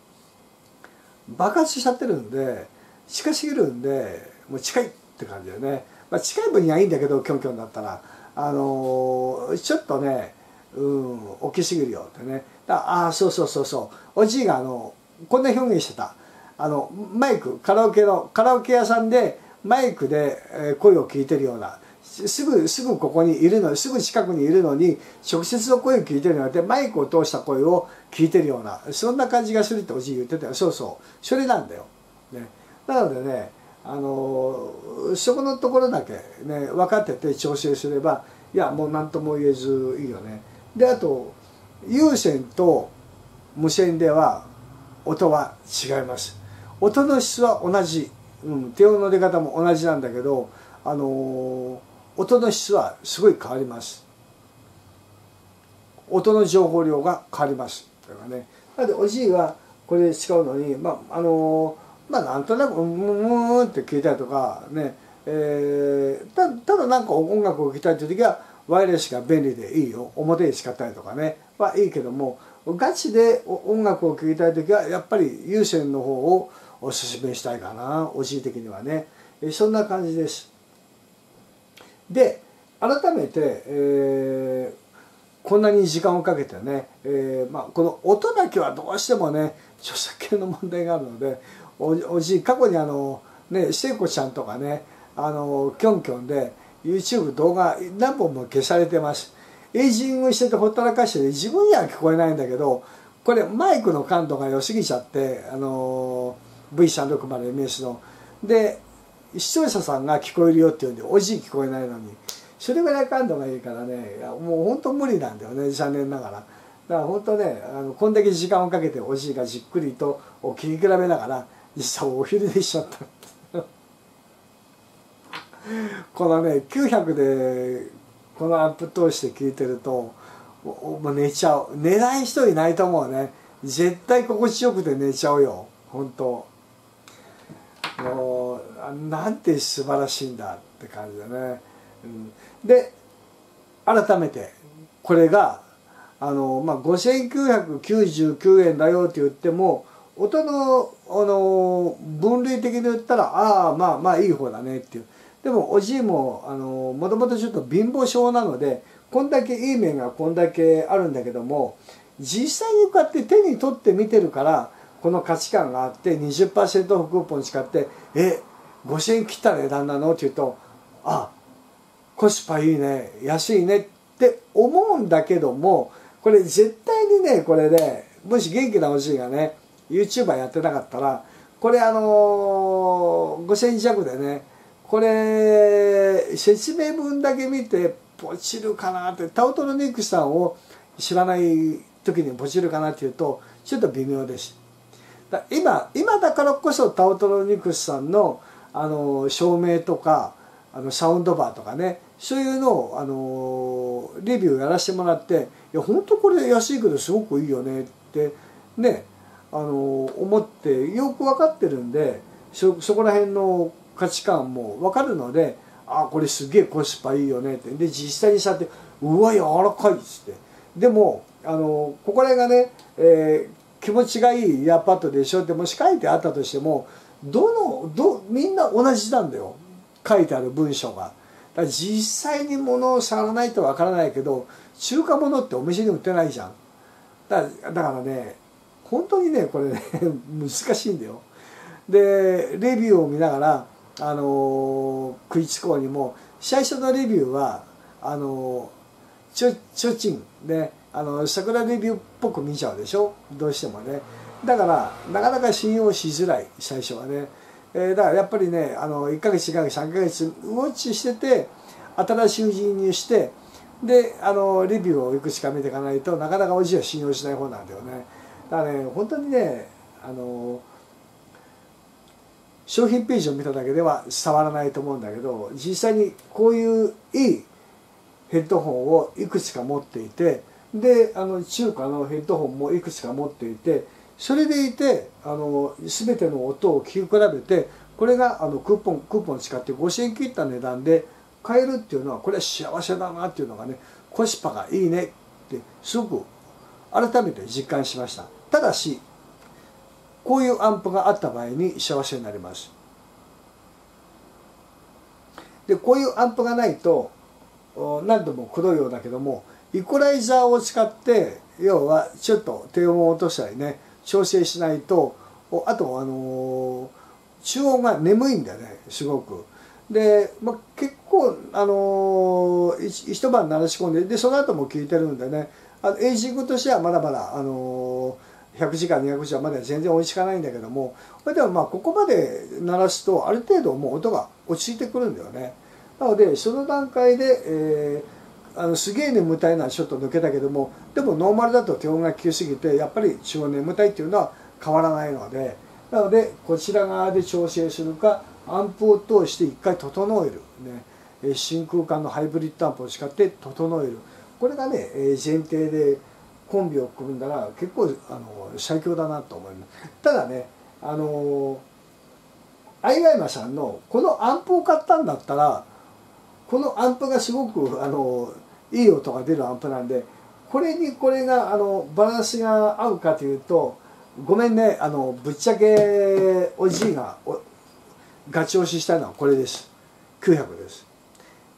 爆発しちゃってるんで、近すぎるんでもう近いって感じだよね。まあ、近い分にはいいんだけどキョンキョンだったら、あのー、ちょっとねうん大きすぎるよってね。ああそうそうそうそう、おじいがあのこんな表現してた。あのマイクカラオケのカラオケ屋さんでマイクで声を聞いてるような、すぐすぐここにいるの、すぐ近くにいるのに直接の声を聞いてるのでマイクを通した声を聞いてるような、そんな感じがするっておじい言ってたよ。そうそうそれなんだよ、ね、なのでね、あのそこのところだけね分かってて調整すれば、いやもう何とも言えずいいよね。であと有線と無線では音は違います。音の質は同じ、うん、低音の出方も同じなんだけど、あの音の質はすごい変わります。音の情報量が変わります。だからね、なのでおじいはこれ使うのに、まああのまあなんとなくうんうんうんって聞いたりとかね、えー、た, ただなんか音楽を聴きたいという時はワイヤレスが便利でいいよ、表で使ったりとかねはいいけども、ガチで音楽を聴きたい時はやっぱり有線の方をおすすめしたいかな、おじい的にはね。そんな感じです。で改めて、えー、 こんなに時間をかけてね、えーまあ、この音だけはどうしてもね著作権の問題があるので、おおじい過去にあのね聖子ちゃんとかねあのキョンキョンで YouTube 動画何本も消されてます。エイジングしててほったらかして自分には聞こえないんだけど、これマイクの感度が良すぎちゃってあの ブイさんびゃくろくじゅうエムエス ので視聴者さんが聞こえるよっていうんでおじい聞こえないのに、それぐらい感度がいいからね、いやもう本当無理なんだよね、残念ながら。だから本当ねあのこんだけ時間をかけておじいがじっくりと聞き比べながら実はお昼寝しちゃったこのねきゅうひゃくでこのアップ通して聞いてるともう寝ちゃう。寝ない人いないと思うね。絶対心地よくて寝ちゃうよ本当。もうなんて素晴らしいんだって感じだね、うん、で改めてこれがあの、まあ、ごせんきゅうひゃくきゅうじゅうきゅうえんだよって言っても音のあの分類的に言ったらああまあまあいい方だねっていう。でもおじいもあのもともとちょっと貧乏症なのでこんだけいい面がこんだけあるんだけども、実際にこうやって手に取って見てるからこの価値観があって にじゅっパーセント オフクーポン使って「えごせんえん切った値段なの?」って言うと「あコスパいいね安いね」って思うんだけども、これ絶対にねこれでもし元気なおじいがね YouTuber やってなかったらこれあのごせんえん弱でねこれ説明文だけ見てポチるかなって、タウトロニクスさんを知らない時にポチるかなっていうとちょっと微妙です。だ今今だからこそタウトロニクスさんのあの照明とかあのサウンドバーとかねそういうのをあのレビューやらせてもらって、いや本当これ安いけどすごくいいよねってねあの思ってよく分かってるんで、そ, そこら辺の価値観も分かるので、あこれすげえコスパいいよねってで実際にしたってうわ柔らかいっつって、でもあのここら辺がね、えー気持ちがいいイヤーパッドでしょってもし書いてあったとしてもどのどみんな同じなんだよ書いてある文章が。だから実際に物を触らないとわからないけど中華物ってお店に売ってないじゃん。だからだからね本当にねこれね難しいんだよ。でレビューを見ながらあの食いつこうにも最初のレビューはあのちょちょちんねあの桜レビューっぽく見ちゃうでしょどうしてもね。だからなかなか信用しづらい最初はね、えー、だからやっぱりねあのいっかげつにかげつさんかげつウォッチしてて新しい人にしてであのレビューをいくつか見ていかないとなかなかおじいは信用しない方なんだよね。だからね本当にねあの商品ページを見ただけでは伝わらないと思うんだけど、実際にこういういいヘッドホンをいくつか持っていてであの中華のヘッドホンもいくつか持っていてそれでいてあの全ての音を聞き比べてこれがあのクーポンクーポンを使ってごせんえん切った値段で買えるっていうのはこれは幸せだなっていうのがねコスパがいいねってすごく改めて実感しました。ただしこういうアンプがあった場合に幸せになります。でこういうアンプがないと何度もくどいようだけどもイコライザーを使って要はちょっと低音を落としたりね調整しないとあとあの中音が眠いんだよねすごく。で、まあ、結構あの一晩鳴らし込んででその後も聴いてるんでねあのエイジングとしてはまだまだあのひゃくじかんにひゃくじかんまでは全然追いつかないんだけどもでもまあここまで鳴らすとある程度もう音が落ち着いてくるんだよね。なのでその段階で、えー、あのすげえ眠たいのはちょっと抜けたけどもでもノーマルだと低音が急すぎてやっぱり中音眠たいっていうのは変わらないので、なのでこちら側で調整するかアンプを通して一回整える、ね、真空管のハイブリッドアンプを使って整える、これがね前提でコンビを組んだら結構あの最強だなと思います。ただねあの相葉山さんのこのアンプを買ったんだったらこのアンプがすごくあのいい音が出るアンプなんでこれにこれがあのバランスが合うかというとごめんねあのぶっちゃけおじいがガチ押ししたのはこれです。きゅうひゃくです。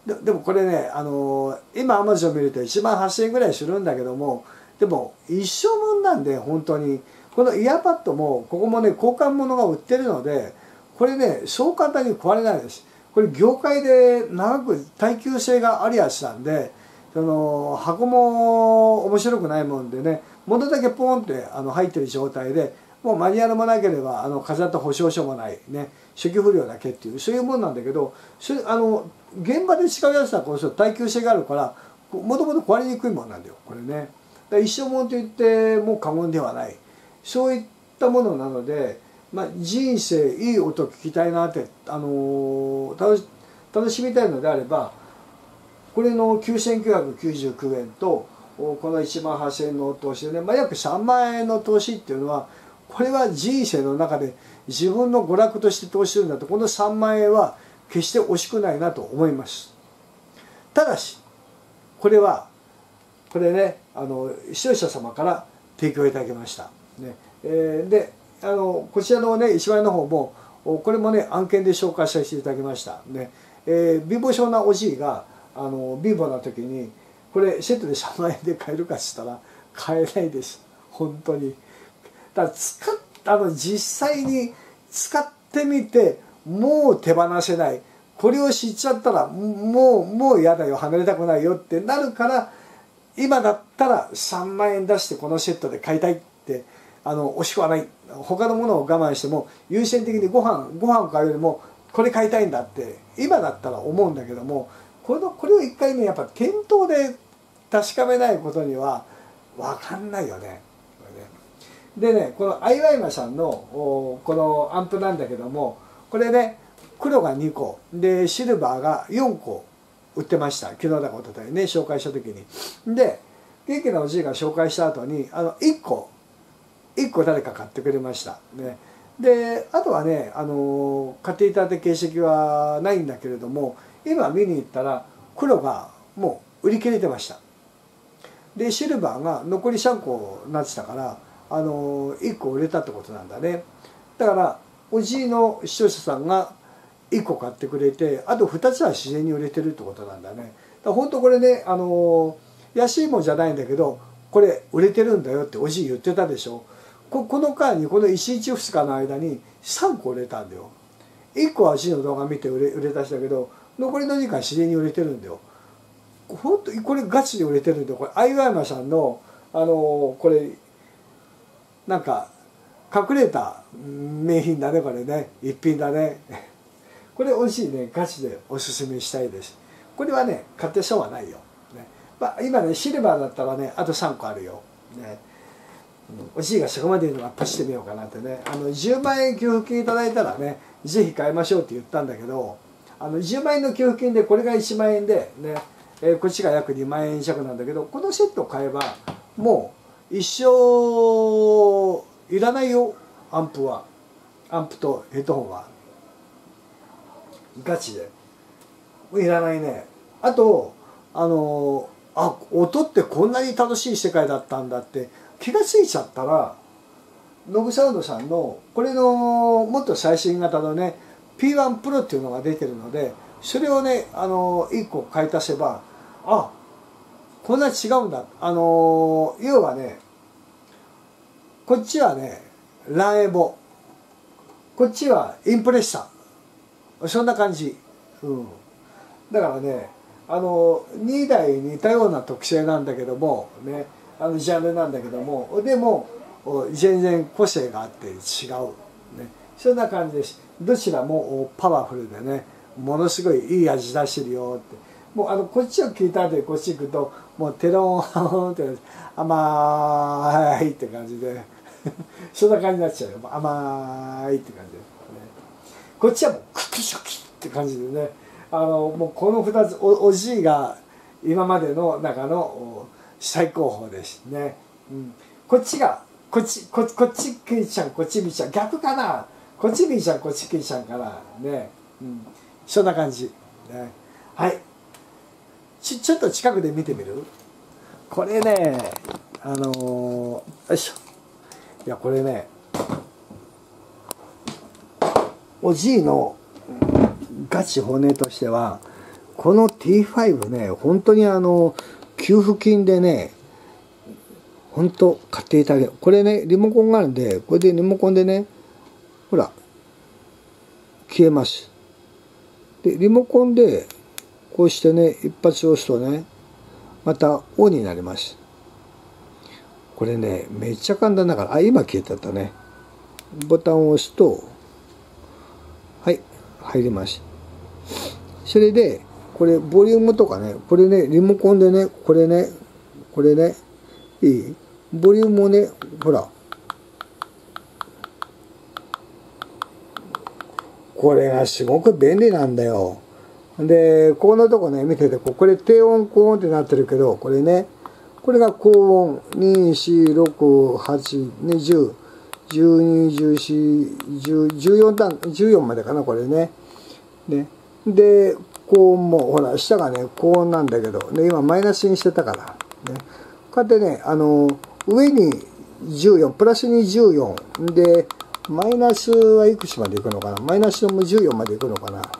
で, でもこれね、あのー、今アマゾン見るといちまんはっせんえんぐらいするんだけども、でも一生もんなんで、本当にこのイヤーパッドもここもね交換物が売ってるので、これねそう簡単に壊れないです。これ業界で長く耐久性があるやつなんで、その箱も面白くないもんでね、物だけポンってあの入ってる状態で、もうマニュアルもなければあの飾った保証書もないね、初期不良だけっていうそういうもんなんだけど、それあの現場で使うやつはこう耐久性があるからもともと壊れにくいもんなんだよこれね。だから一生もんといっても過言ではない、そういったものなので、まあ、人生いい音聞きたいなって、あのー、楽し楽しみたいのであれば、これのきゅうせんきゅうひゃくきゅうじゅうきゅうえんとこのいちまんはっせんえんの投資でね、まあ、約さんまんえんの投資っていうのは、これは人生の中で自分の娯楽として投資するんだと、このさんまんえんは決して惜しくないなと思います。ただしこれはこれね、あの視聴者様から提供いただきました、ねえー、であのこちらのねいちまんえんの方もこれもね案件で紹介させていただきましたね。えー、貧乏症なおじいがあの貧乏な時にこれセットでさんまんえんで買えるかっつったら買えないです本当に。だから使っあの実際に使ってみてもう手放せない、これを知っちゃったらもうもう嫌だよ、離れたくないよってなるから、今だったらさんまんえん出してこのセットで買いたいってあの惜しくはない。他のものを我慢しても優先的にご飯ご飯を買うよりもこれ買いたいんだって今だったら思うんだけども、これのこれを一回ねやっぱ店頭で確かめないことには分かんないよね。でね、このアイワイマさんのこのアンプなんだけども、これね黒がにこでシルバーがよんこ売ってました。昨日だかおとといね紹介した時に。で元気なおじいが紹介した後にあのいっこいっこ誰か買ってくれました、ね、であとはね、あの買っていただいた形跡はないんだけれども、今見に行ったら黒がもう売り切れてました。でシルバーが残りさんこになってたから、あのいっこ売れたってことなんだね。だからおじいの視聴者さんがいっこ買ってくれて、あとふたつは自然に売れてるってことなんだね。だから本当これね、あの安いもんじゃないんだけどこれ売れてるんだよっておじい言ってたでしょ。こ, この間にこのいちにちふつかの間にさんこ売れたんだよ。いっこはおじいの動画見て売れ売れた人だけど、残りの時間自然に売れてるんだよ。本当にこれガチで売れてるんだよ。これアイワイマさんのあのこれなんか隠れた名品だねこれね、一品だねこれ美味しいね、ガチでおすすめしたいです。これはね買って損はないよ、ねまあ、今ねシルバーだったらねあとさんこあるよ、ね、おじいがそこまで言うのはパしてみようかなってね、あのじゅうまんえん給付金いただいたらねぜひ買いましょうって言ったんだけど、あのじゅうまんえんの給付金でこれがいちまんえんでね、えー、こっちが約にまんえん弱なんだけど、このセットを買えばもう一生いらないよ。アンプはアンプとヘッドホンはガチでいらないね。あとあのあ音ってこんなに楽しい世界だったんだって気が付いちゃったら、ノブサウンドさんのこれのもっと最新型のね ピーワン プロっていうのが出てるので、それをねあのいっこ買い足せば、あこんな違うんだ。あの要はねこっちはねランエボ、こっちはインプレッサー、そんな感じ、うん、だからねあのにだい似たような特性なんだけどもね、あのジャンルなんだけども、でも全然個性があって違う、ね、そんな感じです。どちらもパワフルでねものすごいいい味出してるよって、もうあのこっちを聞いた後でこっち行くともうテローンって甘いって感じでそんな感じになっちゃうよ。甘いって感じで、ね、こっちはもうクキショキって感じでね、あのもうこのふたつ お, おじいが今までの中の最高峰ですね、うん、こっちがこっちここっちクイちゃんこっちみーちゃん逆かな、こっちみーちゃんこっちクイちゃんかなね、うん、そんな感じ、ね、はいちちょっと近くで見てみる。これねあのー、よいしょ、いやこれねおじいのガチ本音としてはこの ティーファイブ ね、本当にあの、給付金でね、本当買っていただける。これね、リモコンがあるんで、これでリモコンでね、ほら、消えます。で、リモコンで、こうしてね、一発押すとね、またオンになります。これね、めっちゃ簡単だから、あ、今消えてたね。ボタンを押すと、はい、入ります。それで、これ、ボリュームとかね、これね、リモコンでね、これね、これね、いい？ボリュームをね、ほら。これがすごく便利なんだよ。で、ここのとこね、見てて、これ低音高音ってなってるけど、これね、これが高音、に、よん、ろく、はち、ね、じゅう、じゅうに、じゅうよん、じゅう、じゅうよん段、じゅうよんまでかな、これね。ね。で、高音も、ほら、下がね、高音なんだけど、ね、今マイナスにしてたから。ね。こうやってね、あの、上にじゅうよん、プラスにじゅうよん。で、マイナスはいくつまでいくのかな？マイナスもじゅうよんまでいくのかな？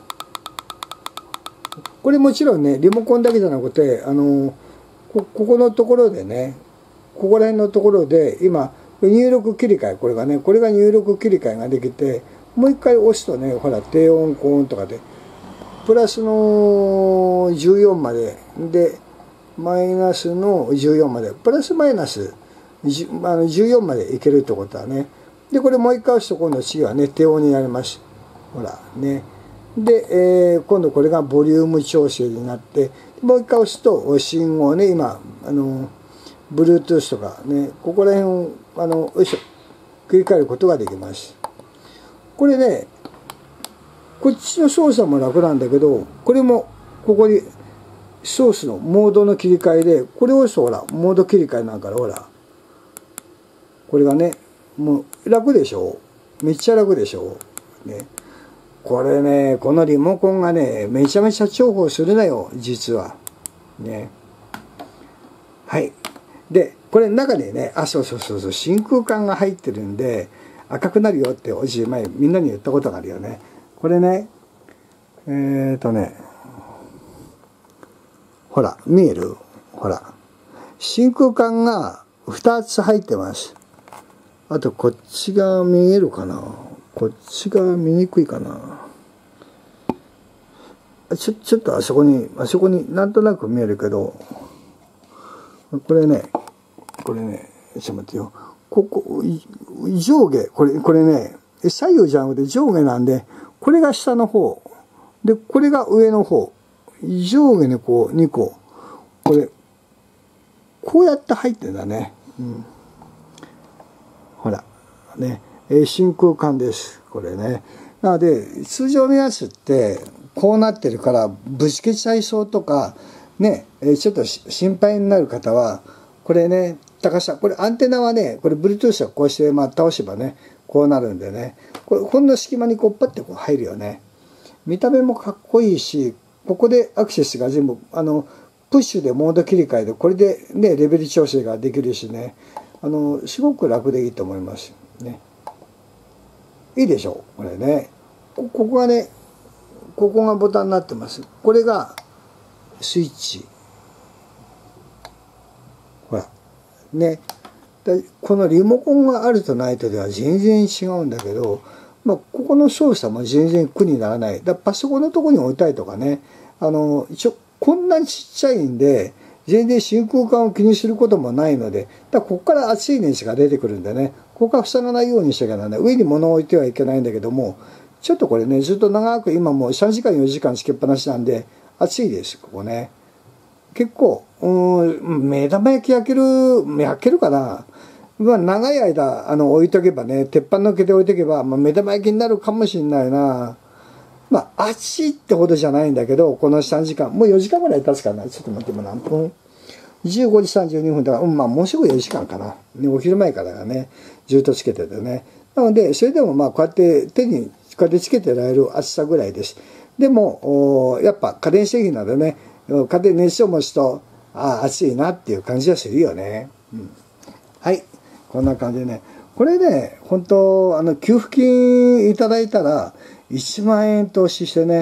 これもちろんね、リモコンだけじゃなくて、あの、こ、ここのところでね、ここら辺のところで、今、入力切り替え、これがね、これが入力切り替えができて、もう一回押すとね、ほら、低音、高音とかで、プラスのじゅうよんまで、で、マイナスのじゅうよんまで、プラスマイナスじゅあのじゅうよんまでいけるってことはね。で、これもう一回押すと今度次はね、低音になります。ほら、ね。で、えー、今度これがボリューム調整になって、もう一回押すと信号ね、今、あの、Bluetooth とかね、ここら辺を、あの、よいしょ、繰り返ることができます。これね、こっちの操作も楽なんだけど、これも、ここに、ソースのモードの切り替えで、これを押すとほら、モード切り替えなんからほら、これがね、もう楽でしょ？めっちゃ楽でしょ？ね。これね、このリモコンがね、めちゃめちゃ重宝するなよ、実は。ね。はい。で、これ中にね、あ、そうそうそうそう、真空管が入ってるんで、赤くなるよっておじい前みんなに言ったことがあるよね。これね、えーとね、ほら、見える？ほら。真空管がふたつ入ってます。あと、こっちが見えるかな？こっちが見にくいかな。ちょ、ちょっとあそこに、あそこになんとなく見えるけど、これね、これね、ちょっと待ってよ。ここ、上下、これ、これね、左右じゃなくて上下なんで、これが下の方。で、これが上の方。上下にこう、にこ。これ、こうやって入ってんだね。うん。ほら、ね。え真空管です。これね。なので、通常のやつって、こうなってるから、ぶちけちゃいそうとか、ね、ちょっと心配になる方は、これね、高さ、これアンテナはね、これ Bluetooth をこうして、まあ、倒せばね、こうなるんでね、これ、ほんの隙間にこう、パッてこう入るよね。見た目もかっこいいし、ここでアクセスが全部、あの、プッシュでモード切り替えで、これでね、レベル調整ができるしね、あの、すごく楽でいいと思います。ね。いいでしょうこれね。ここがね、ここがボタンになってます。これがスイッチ。ほら。ね。このリモコンがあるとないとでは全然違うんだけど、まあ、ここの操作も全然苦にならない。だパソコンのとこに置いたりとかね。あの、一応、こんなにちっちゃいんで、全然真空管を気にすることもないので、だここから熱い熱が出てくるんでね、ここから塞がないようにしなきゃならない。上に物を置いてはいけないんだけども、ちょっとこれね、ずっと長く今もうさんじかんよじかんつけっぱなしなんで、熱いです、ここね。結構、うん、目玉焼き焼ける、焼けるかな。まあ、長い間、あの、置いとけばね、鉄板の毛で置いとけば、まあ、目玉焼きになるかもしれないな。まあ、熱いってほどじゃないんだけど、このさんじかん、もうよじかんぐらい経つかな。ちょっと待って、もう何分 ?じゅうごじさんじゅうにふんだから、うん、まあ、もうすぐよじかんかな。ね、お昼前からがね、ずっとつけててね。なので、それでもまあ、こうやって手に、こうやってつけてられる厚さぐらいです。でも、やっぱ家電製品なのでね、家電熱を持つと、ああ、熱いなっていう感じはするよね。うん。はい。こんな感じでね。これね、本当あの、給付金いただいたら、いちまんえん投資してね、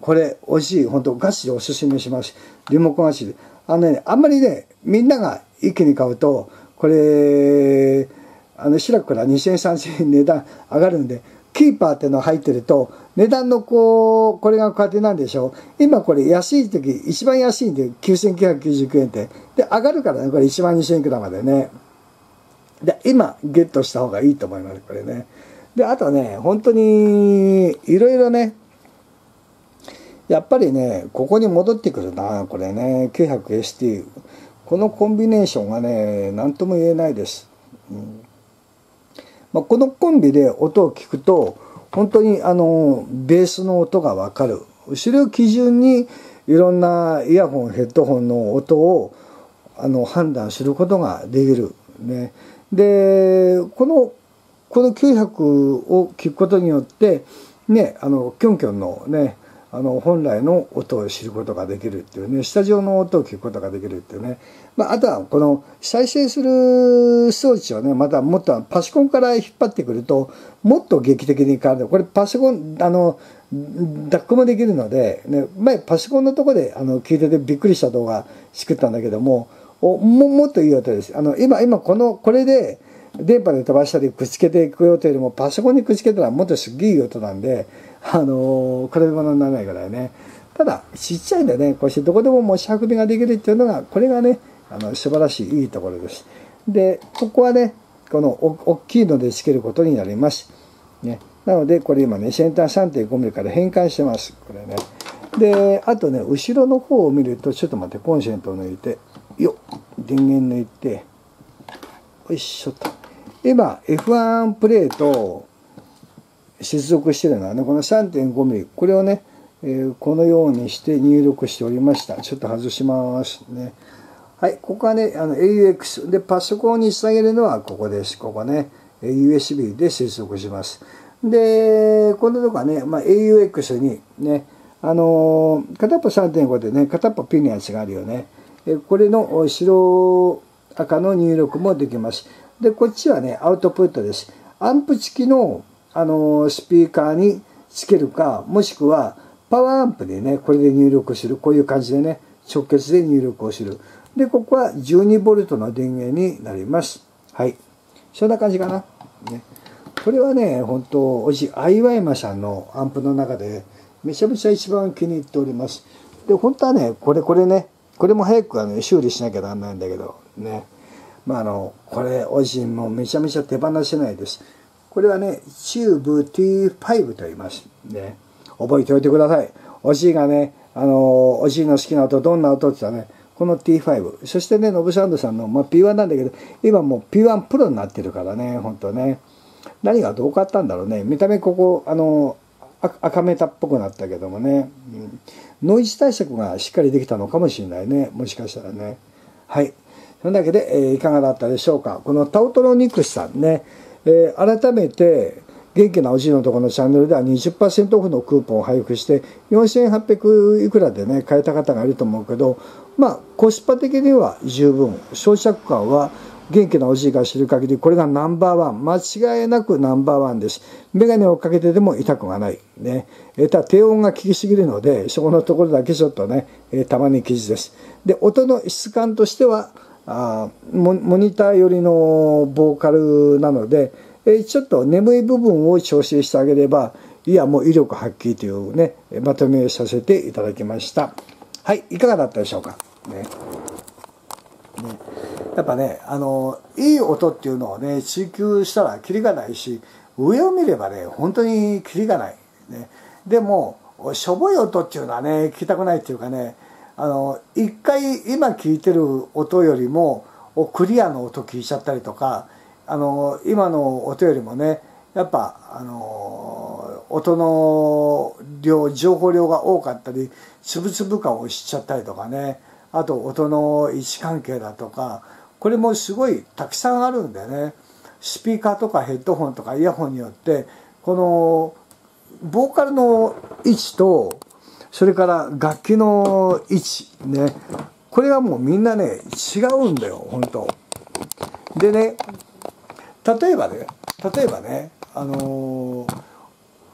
これ美味しい、本当ガチでおすすめします。リモコンガチで。あのね、あんまりね、みんなが一気に買うと、これ、あの、白くからにせんえん、さんぜんえん値段上がるんで、キーパーっていうのが入ってると、値段のこう、これがこうやってなんでしょう。今これ安い時、一番安いんできゅうせんきゅうひゃくきゅうじゅうきゅうえんって。で、上がるからね、これいちまんにせんえんくらいまでね。で、今ゲットした方がいいと思います、これね。で、あとね、本当に、いろいろね、やっぱりね、ここに戻ってくるな、これね、きゅうひゃくエスティー。このコンビネーションがね、なんとも言えないです。うんまあ、このコンビで音を聞くと、本当にあの、ベースの音がわかる。それを基準に、いろんなイヤホン、ヘッドホンの音を、あの、判断することができる。ね。で、この、このきゅうひゃくを聞くことによって、ね、あの、キョンキョンのね、あの、本来の音を知ることができるっていうね、スタジオの音を聞くことができるっていうね。まあ、あとは、この再生する装置をね、またもっとパソコンから引っ張ってくると、もっと劇的に変わる。これパソコン、あの、ダックもできるので、ね、前パソコンのとこであの聞いててびっくりした動画作ったんだけども、おももっといい音です。あの、今、今この、これで、電波で飛ばしたりくっつけていくよというよりもパソコンにくっつけたらもっとすっげえいい音なんで、あのー、比べ物にならないぐらいね。ただ、ちっちゃいんでね、こうしてどこでも持ち運びができるっていうのが、これがね、あの、素晴らしいいいところです。で、ここはね、このお大きいのでつけることになります。ね。なので、これ今ね、先端 さんてんごミリ から変換してます。これね。で、あとね、後ろの方を見ると、ちょっと待って、コンセントを抜いて、よっ、電源抜いて、よいしょっと。今、エフワン プレートを接続しているのはね、この さんてんごミリ、これをね、えー、このようにして入力しておりました。ちょっと外しますね。はい、ここはね、あの エーユーエックス。で、パソコンにつなげるのはここです。ここね、ユーエスビー で接続します。で、このとこはね、まあ、エーユーエックス にね、あのー、片っぽ さんてんご でね、片っぽピンのやつがあるよね。えこれの白赤の入力もできます。で、こっちはね、アウトプットです。アンプ付きの、あのー、スピーカーにつけるか、もしくはパワーアンプでね、これで入力する。こういう感じでね、直結で入力をする。で、ここは じゅうにボルト の電源になります。はい。そんな感じかな。ね、これはね、本当おじアイワイマさんのアンプの中で、めちゃめちゃ一番気に入っております。で、本当はね、これこれね、これも早くあの修理しなきゃなんないんだけど、ね。まあ、あの、これ、おじもうめちゃめちゃ手放せないです。これはね、チューブ ティーファイブ と言います。ね。覚えておいてください。おじいがね、あの、おじいの好きな音、どんな音って言ったらね、この ティーファイブ。そしてね、ノブサンドさんの、まあ、ピーワン なんだけど、今もう ピーワン プロになってるからね、ほんとね。何がどう変わったんだろうね。見た目ここ、あの、赤メタっぽくなったけどもね、うん、ノイズ対策がしっかりできたのかもしれないね。もしかしたらね。はい。そんだけで、えー、いかがだったでしょうか。このタオトロニクスさんね、えー、改めて、元気なおじいのところのチャンネルでは にじゅっパーセント オフのクーポンを配布して、よんせんはっぴゃくいくらでね、買えた方がいると思うけど、まあ、コスパ的には十分。装着感は、元気なおじいが知る限り、これがナンバーワン。間違いなくナンバーワンです。メガネをかけてでも痛くがない。ね。えただ低音が効きすぎるので、そこのところだけちょっとね、えたまに傷です。で、音の質感としては、あモ, モニター寄りのボーカルなので、えちょっと眠い部分を調整してあげれば、いや、もう威力発揮というね、まとめさせていただきました。はい、いかがだったでしょうか。ね。ね、やっぱね、あの、いい音っていうのをね、追求したらキリがないし、上を見ればね、本当にキリがない。ね、でも、しょぼい音っていうのはね、聞きたくないっていうかね、あの、一回今聞いてる音よりも、クリアの音聞いちゃったりとか、あの、今の音よりもね、やっぱ、あの、音の量、情報量が多かったり、つぶつぶ感をしちゃったりとかね、あと音の位置関係だとか、これもすごいたくさんあるんだよね。スピーカーとかヘッドホンとかイヤホンによって、このボーカルの位置と、それから楽器の位置ね、これはもうみんなね、違うんだよ、本当。でね、例えばね、例えばね、あのー、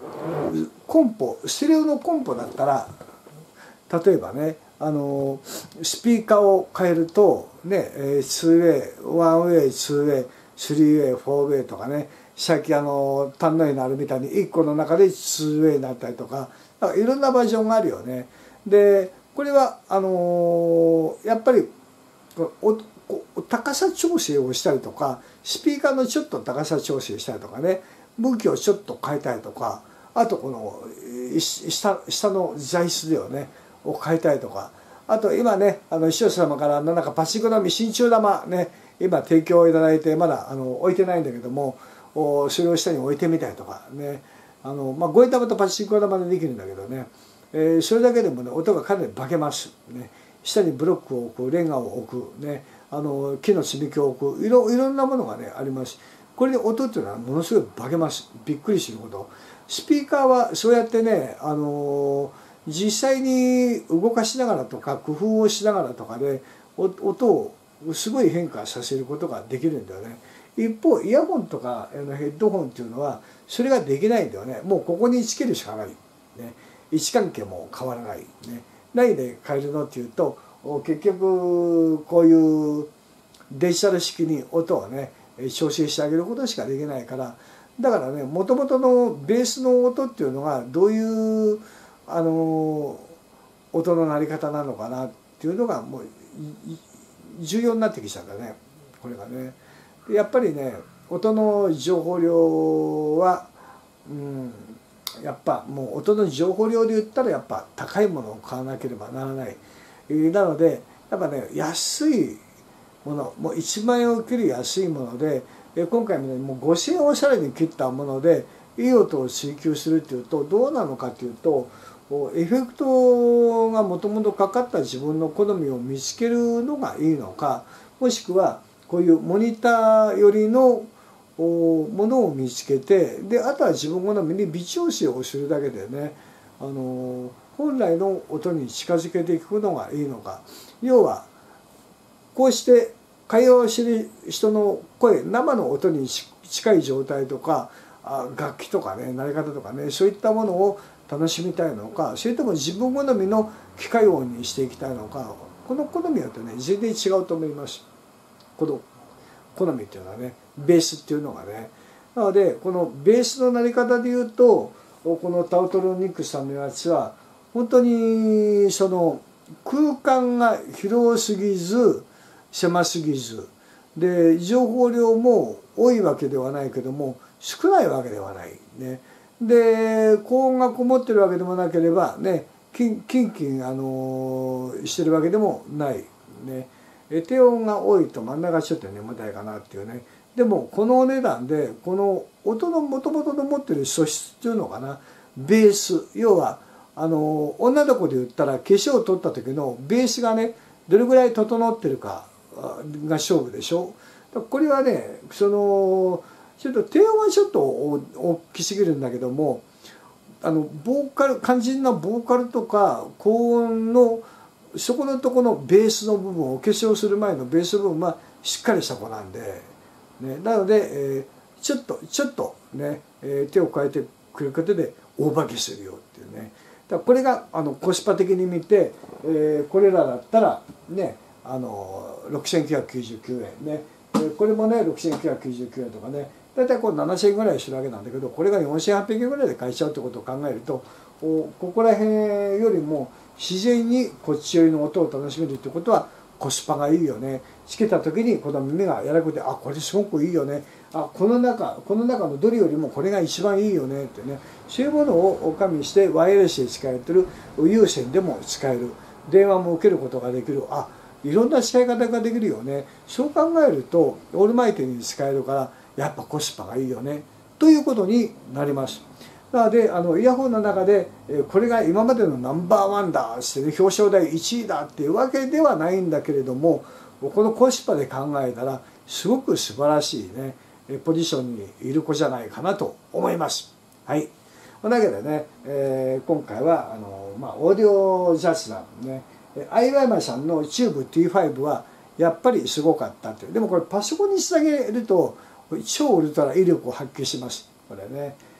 コンポステレオのコンポだったら例えばねあのスピーカーを変えるとね ツーウェイワンウェイツーウェイスリーウェイフォーウェイとかねさっきあの単の絵になるみたいにいっこの中でツーウェイになったりとかいろんなバージョンがあるよね。でこれはあのやっぱりお高さ調整をしたりとかスピーカーのちょっと高さ調整したりとかね向きをちょっと変えたりとかあとこの下下の材質だよねを変えたりとかあと今ねあの視聴者様からなんかパチンコ玉真鍮玉ね今提供いただいてまだあの置いてないんだけどもそれを下に置いてみたりとかねあの、まあ、五円玉とパチンコ玉でできるんだけどね、えー、それだけでもね音がかなり化けますね。下にブロックを置くレンガを置くねあの木の積み木を置くいろいろんなものがねあります。これで音っていうのはものすごい化けます。びっくりするほど。スピーカーはそうやってねあの実際に動かしながらとか工夫をしながらとかで音をすごい変化させることができるんだよね。一方イヤホンとかヘッドホンっていうのはそれができないんだよね。もうここにつけるしかない、ね、位置関係も変わらない、ね、何で変えるのっていうと結局こういうデジタル式に音をね調整してあげることしかできないからだからねもともとのベースの音っていうのがどういうあの音の鳴り方なのかなっていうのがもう重要になってきちゃうんだねこれがね。やっぱりね音の情報量は、うん、やっぱもう音の情報量で言ったらやっぱ高いものを買わなければならない。なのでやっぱね安いものもういちまんえんを切る安いもので今回もねもうごせんえんをさらに切ったものでいい音を追求するっていうとどうなのかっていうとエフェクトがもともとかかった自分の好みを見つけるのがいいのかもしくはこういうモニター寄りのものを見つけてであとは自分好みに微調整をするだけでねあの本来の音に近づけていくのがいいのか要はこうして会話をしてる人の声生の音に近い状態とか楽器とかね鳴り方とかねそういったものを楽しみたいのかそれとも自分好みの機械音にしていきたいのかこの好みによってね全然違うと思います。この好みっていうのはねベースっていうのがねなのでこのベースの鳴り方で言うとこのタウトロニックさんのやつは本当にその空間が広すぎず狭すぎずで情報量も多いわけではないけども少ないわけではないね。で高音がこもってるわけでもなければねキンキンキンあのしてるわけでもないね。低音が多いと真ん中ちょっと眠たいかなっていうね。でもこのお値段でこの音のもともとの持ってる素質っていうのかなベース要はあの女の子で言ったら化粧を取った時のベースがねどれぐらい整ってるかが勝負でしょ。これはねそのちょっと低音はちょっと大きすぎるんだけどもあのボーカル肝心なボーカルとか高音のそこのとこのベースの部分をお化粧する前のベース部分はしっかりした子なんで、ね、なので、えー、ちょっとちょっとね、えー、手を変えてくることで大化けするよっていうね。だからこれがあのコスパ的に見て、えー、これらだったらねあのろくせんきゅうひゃくきゅうじゅうきゅうえんね、えー、これもねろくせんきゅうひゃくきゅうじゅうきゅうえんとかね大体こうななせんえんぐらいするわけなんだけどこれがよんせんはっぴゃくえんぐらいで買えちゃうってことを考えるとここら辺よりも自然にこっち寄りの音を楽しめるってことはコスパがいいよね。つけた時にこの耳が柔らかくてあこれすごくいいよねあこの中この中のどれよりもこれが一番いいよねってねそういうものを加味してワイヤレスで使えてる有線でも使える電話も受けることができるあいろんな使い方ができるよね。そう考えるとオールマイティに使えるからやっぱコスパがいいよねということになります。なのであのイヤホンの中でこれが今までのナンバーワンだって、ね、表彰台いちいだっていうわけではないんだけれどもこのコスパで考えたらすごく素晴らしいねポジションにいる子じゃないかなと思います。はい。というわけでね、えー、今回はあの、まあ、オーディオ雑談ねアイワイマさんのチューブ ティーファイブ はやっぱりすごかったっていうでもこれパソコンにつなげると超ウルトラ威力を発揮しますこれね。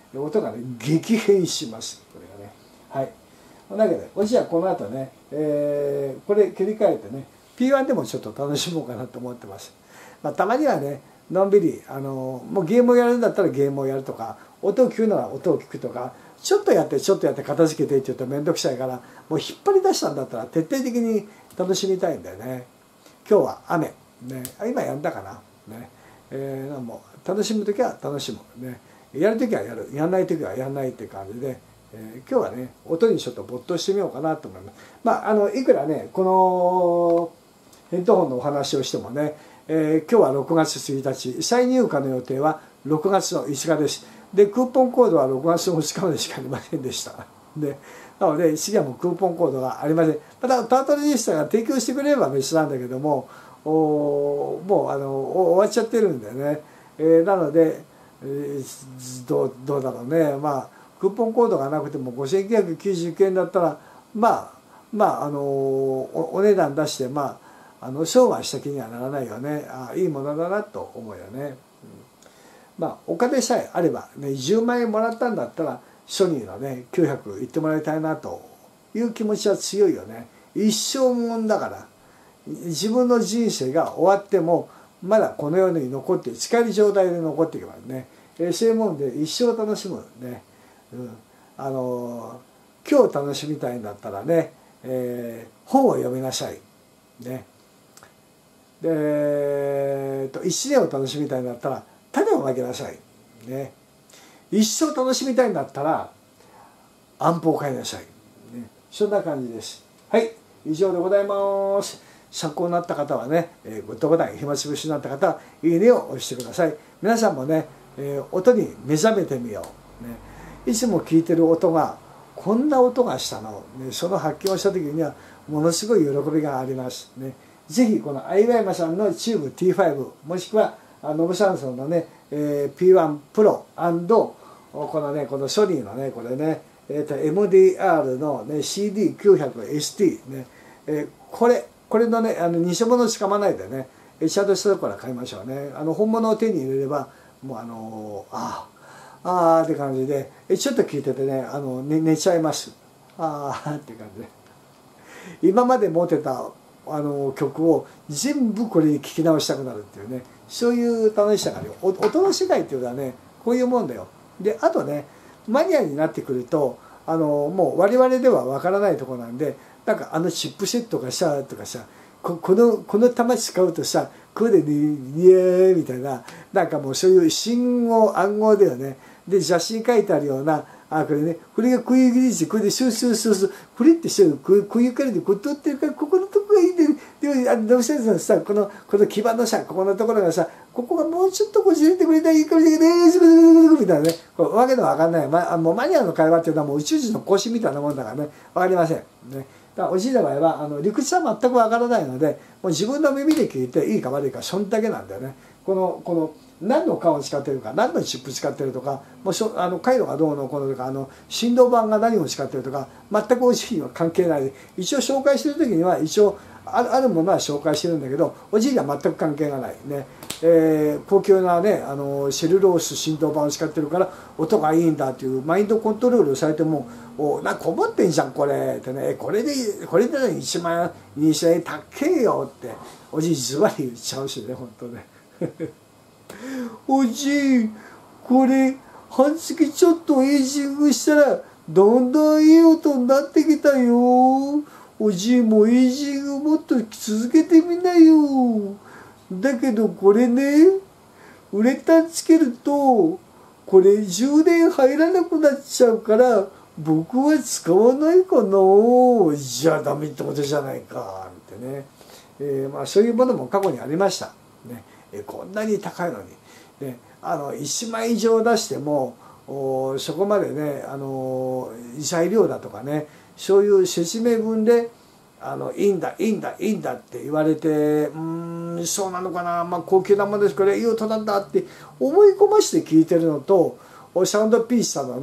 音がね激変します。これがね、はい。だけどおじはこの後ね、えー、これ切り替えてね ピーワン でもちょっと楽しもうかなと思ってます。まあ、たまにはねのんびりあのもうゲームをやるんだったらゲームをやるとか、音を聞くなら音を聞くとか、ちょっとやってちょっとやって片付けてって言うと面倒くさいから、もう引っ張り出したんだったら徹底的に楽しみたいんだよね。今日は雨、ね、今やんだかな、ねえー、もう楽しむ時は楽しむ、ね、やる時はやる、やんない時はやんないっていう感じで、えー、今日はね音にちょっと没頭してみようかなと思います。まああのいくらねこのヘッドホンのお話をしてもね、えー、今日はろくがつついたち、再入荷の予定はろくがつのいつかです。でクーポンコードはろくがつのふつかまでしかありませんでした。でなので次はもうクーポンコードがありません。またタートルリスタが提供してくれれば別なんだけども、おもうあの終わっちゃってるんだよね。えー、なので、えー、どうどうだろうね、まあクーポンコードがなくてもごせんきゅうひゃくきゅうじゅうきゅうえんだったらまあまああの お, お値段出してまああの商売した気にはならないよね。あいいものだなと思うよね。うん、まあお金さえあれば、ね、じゅうまんえんもらったんだったらソニーのねきゅうひゃく言ってもらいたいなという気持ちは強いよね。一生もんだから、自分の人生が終わってもまだこの世に残って使える状態で残っていけばね、えー、そういうもんで一生楽しむね、うん、あのー、今日楽しみたいんだったらね、えー、本を読みなさいね。で、えー、と一年を楽しみたいんだったら種をまきなさいね。一生楽しみたいんだったら安保を買いなさい、ね、そんな感じです。はい、以上でございます。参考になった方はね、えー、グッドボタン、暇つぶしになった方はいいねを押してください。皆さんもね、えー、音に目覚めてみよう、ね、いつも聞いてる音がこんな音がしたの、ね、その発見をした時にはものすごい喜びがありますね。ぜひこのアイワイマさんのチューブ ティーファイブ もしくはノブサンソンのね、えー、ピーワン プロ このねこのソニーのねこれね、えー、と エムディーアール の、ね、シーディーきゅうひゃくエスティー、ねえー、これこれのねあの偽物つかまないでねちゃんとしたところから買いましょうね。あの本物を手に入れればもうあのー、ああああって感じでちょっと聞いててねあの 寝, 寝ちゃいます。ああって感じで今まで持ってたあの曲を全部これに聴き直したくなるっていうね、そういう楽しさがあるよ。音の世界っていうのはねこういうもんだよ。であとねマニアになってくるとあのもう我々ではわからないところなんで、なんかあのチップセットがさとかさ こ, このこの弾使うとさこれでニエーみたいな、なんかもうそういう信号暗号だよね。で雑誌に書いてあるようなあこれねこれがこういう技術これでそうそうそうそうこれってそうこうこういうからでこう取ってるからここのとこがいいんで、でもあのどうせのさこのこの基板のさここのところがさここがもうちょっとこうずれてくれたらいいかもしれないねみたいなね、こうわけのわかんない、ま、もうマニアの会話っていうのはもう宇宙人の更新みたいなもんだからねわかりませんね。だからおじいの場合はあの理屈は全くわからないのでもう自分の耳で聞いていいか悪いかそんだけなんだよね。このこの何の缶を使ってるか何のチップ使ってるとかもうしょあの回路がどうのこうのとかあの振動板が何を使ってるとか全くおじいには関係ないで、一応紹介してる時には一応あるあるものは紹介してるんだけどおじいには全く関係がないね。えー、高級なねあのセルロース振動板を使ってるから音がいいんだっていうマインドコントロールをされてもおなんかこもってんじゃんこれってね、これでこれでいちまんえんにせんえん高えよっておじいズバリ言っちゃうしね本当ねおじいこれ半月ちょっとエイジングしたらだんだんいい音になってきたよ。おじいもエイジングもっと続けてみなよ。だけどこれねウレタンつけるとこれ充電入らなくなっちゃうから僕は使わないかな。じゃあダメってことじゃないかってね、えー、まあそういうものも過去にありましたね。えー、こんなに高いのに、ね、あのいちまん以上出してもそこまでねあの材料だとかねそういう説明文であのいいんだいいんだいいんだって言われてうーんそうなのかな、まあ、高級なものですこれいい音なんだって思い込まして聞いてるのとサウンドピースさんのね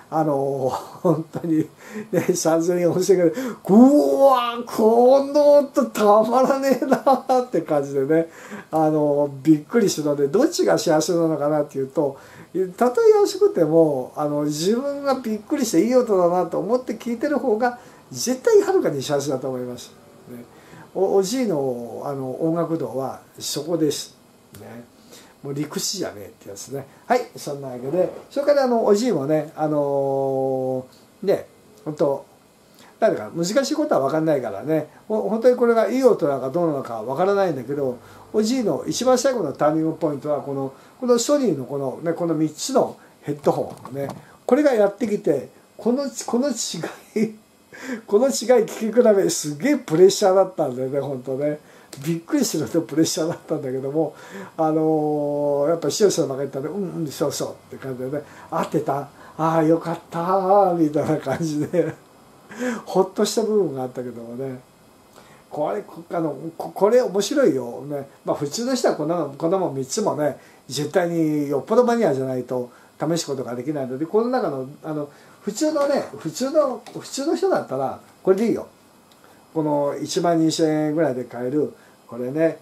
あの本当にねさんぜんえん欲しいけど、うわこの音たまらねえなって感じでね、あのびっくりするので、どっちが幸せなのかなっていうと、たとえ安くてもあの自分がびっくりしていい音だなと思って聞いてる方が絶対はるかに幸せだと思います、ね、お, おじいのあの音楽道はそこです、ね、もう理屈じゃねえってやつね。はい、そんなわけで、それからあのおじいもね、あのー、ね本当なんか難しいことは分かんないからね、本当にこれがいい音なのかどうなのか分からないんだけど、おじいの一番最後のターニングポイントはこのこのソニーのこの、ね、このみっつのヘッドホンね、これがやってきて、このこの違いこの違い聞き比べすげえプレッシャーだったんだよね、本当ね。びっくりするほどプレッシャーだったんだけども、あのー、やっぱ視聴者の中に言ったら、うんうんそうそうって感じでね、合ってた、ああよかったみたいな感じでほっとした部分があったけどもね、これあのこれ面白いよね。まあ普通の人はこんなのこんなもんみっつもね絶対によっぽどマニアじゃないと試すことができないので、この中のあの普通のね普通の普通の人だったらこれでいいよ。このいちまんにせんえんぐらいで買えるこれね、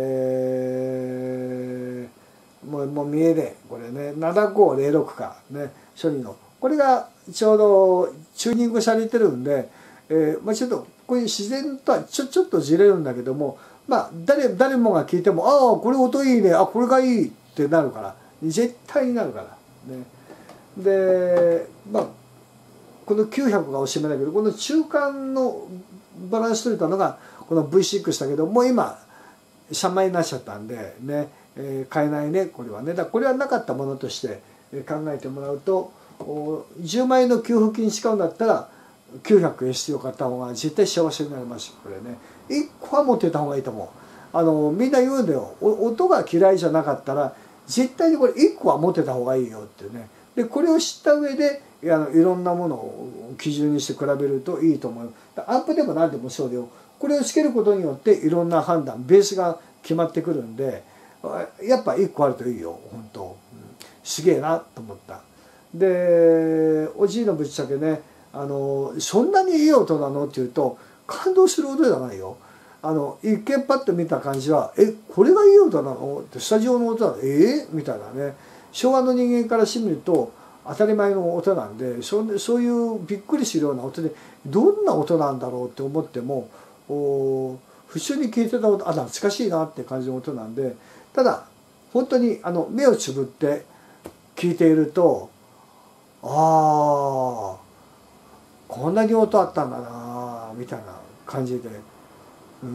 えー、もうもう見えねえこれねななごーぜろろくかねソニーのこれがちょうどチューニングされてるんで、えーまあ、ちょっとこういう自然とはちょちょっとずれるんだけども、まあ誰誰もが聞いてもああこれ音いいね、あこれがいいってなるから絶対になるからね。でまあこのきゅうひゃくがおししめだけど、この中間のバランス取れたのがこの ブイシックス だけど、もう今さんまんえんになっちゃったんでね、えー、買えないねこれはね。だからこれはなかったものとして考えてもらうと、じゅうまんえんの給付金使うんだったらきゅうひゃくえん必要買った方が絶対幸せになりますこれね。いっこは持ってた方がいいと思う。あのみんな言うんだよ、音が嫌いじゃなかったら絶対にこれいっこは持ってた方がいいよってね。でこれを知った上であのいろんなものを基準にして比べるといいと思う。アンプでも何でもそうだよ。これをつけることによっていろんな判断ベースが決まってくるんで、やっぱいっこあるといいよ本当、うん、すげえなと思った。でおじいのぶっちゃけね、あのそんなにいい音なのって言うと感動する音じゃないよ。あの一見パッと見た感じは「えこれがいい音なの?」ってスタジオの音なのえー、みたいなね。昭和の人間からしてみると当たり前の音なんで、そそういうびっくりするような音でどんな音なんだろうって思っても普通に聞いてた音、あ懐かしいなって感じの音なんで、ただ本当にあの目をつぶって聞いているとああこんなに音あったんだなみたいな感じで、うん、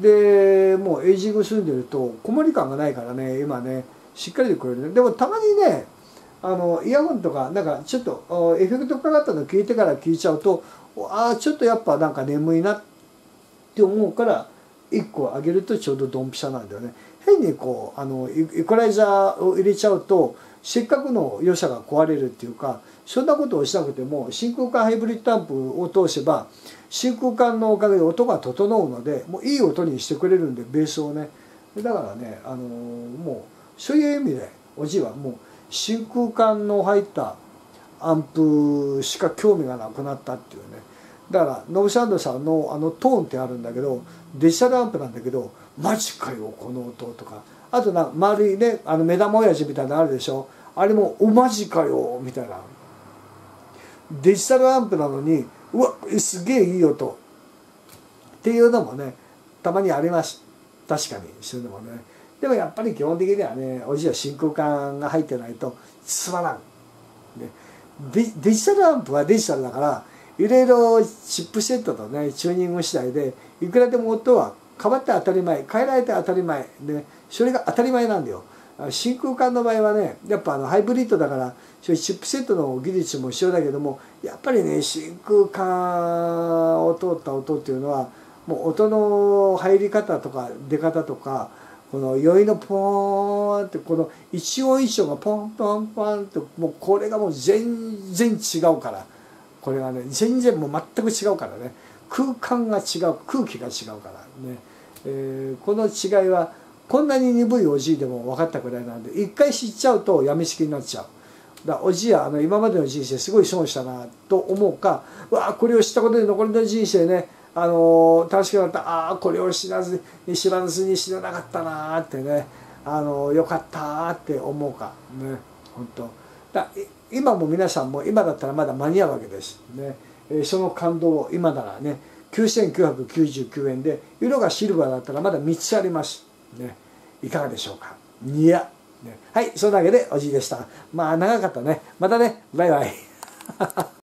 でもうエイジング住んでるとこもり感がないからね今ねしっかり聞こえるね。でもたまにねあのイヤホンとかなんかちょっとエフェクトかかったの聞いてから聞いちゃうとああちょっとやっぱなんか眠いなって思うからいっこ上げるとちょうどドンピシャなんだよね。変にこうあのイコライザーを入れちゃうとせっかくの良さが壊れるっていうか、そんなことをしなくても真空管ハイブリッドアンプを通せば真空管のおかげで音が整うのでもういい音にしてくれるんでベースをね。だからねあのもうそういう意味でおじいはもう真空管の入ったアンプしか興味がなくなったっていうね。だからノブサンドさんのあのトーンってあるんだけどデジタルアンプなんだけどマジかよこの音とか、あとな丸いねあの目玉親父みたいなのあるでしょ、あれもおマジかよみたいなデジタルアンプなのにうわすげえいい音っていうのもねたまにあります。確かにそういうのもね。でもやっぱり基本的にはねおじいは真空管が入ってないとつまらん、ね、デ, デジタルアンプはデジタルだからいろいろチップセットとねチューニング次第でいくらでも音は変わって当たり前変えられて当たり前でそれが当たり前なんだよ。真空管の場合はねやっぱあのハイブリッドだからそういうチップセットの技術も必要だけどもやっぱりね真空管を通った音っていうのはもう音の入り方とか出方とかこの酔いのポーンってこの一音一音がポンポンポンってもうこれがもう全然違うからこれがね全然もう全く違うからね空間が違う空気が違うからね、えー、この違いはこんなに鈍いおじいでも分かったくらいなんで一回知っちゃうとやみつきになっちゃう。 だからおじやあの今までの人生すごい損したなと思うか、うわあこれを知ったことで残りの人生ね、あのー、楽しくなった、ああこれを知らずに知らずに知らなかったなってね、あのー、よかったって思うかね、本当だ今も皆さんも今だったらまだ間に合うわけですね、えー、その感動を今ならねきゅうせんきゅうひゃくきゅうじゅうきゅうえんで、色がシルバーだったらまだみっつありますね、いかがでしょうか。にや、ね、はい、そんなわけでおじいでした。まあ長かったね。またね、バイバイ。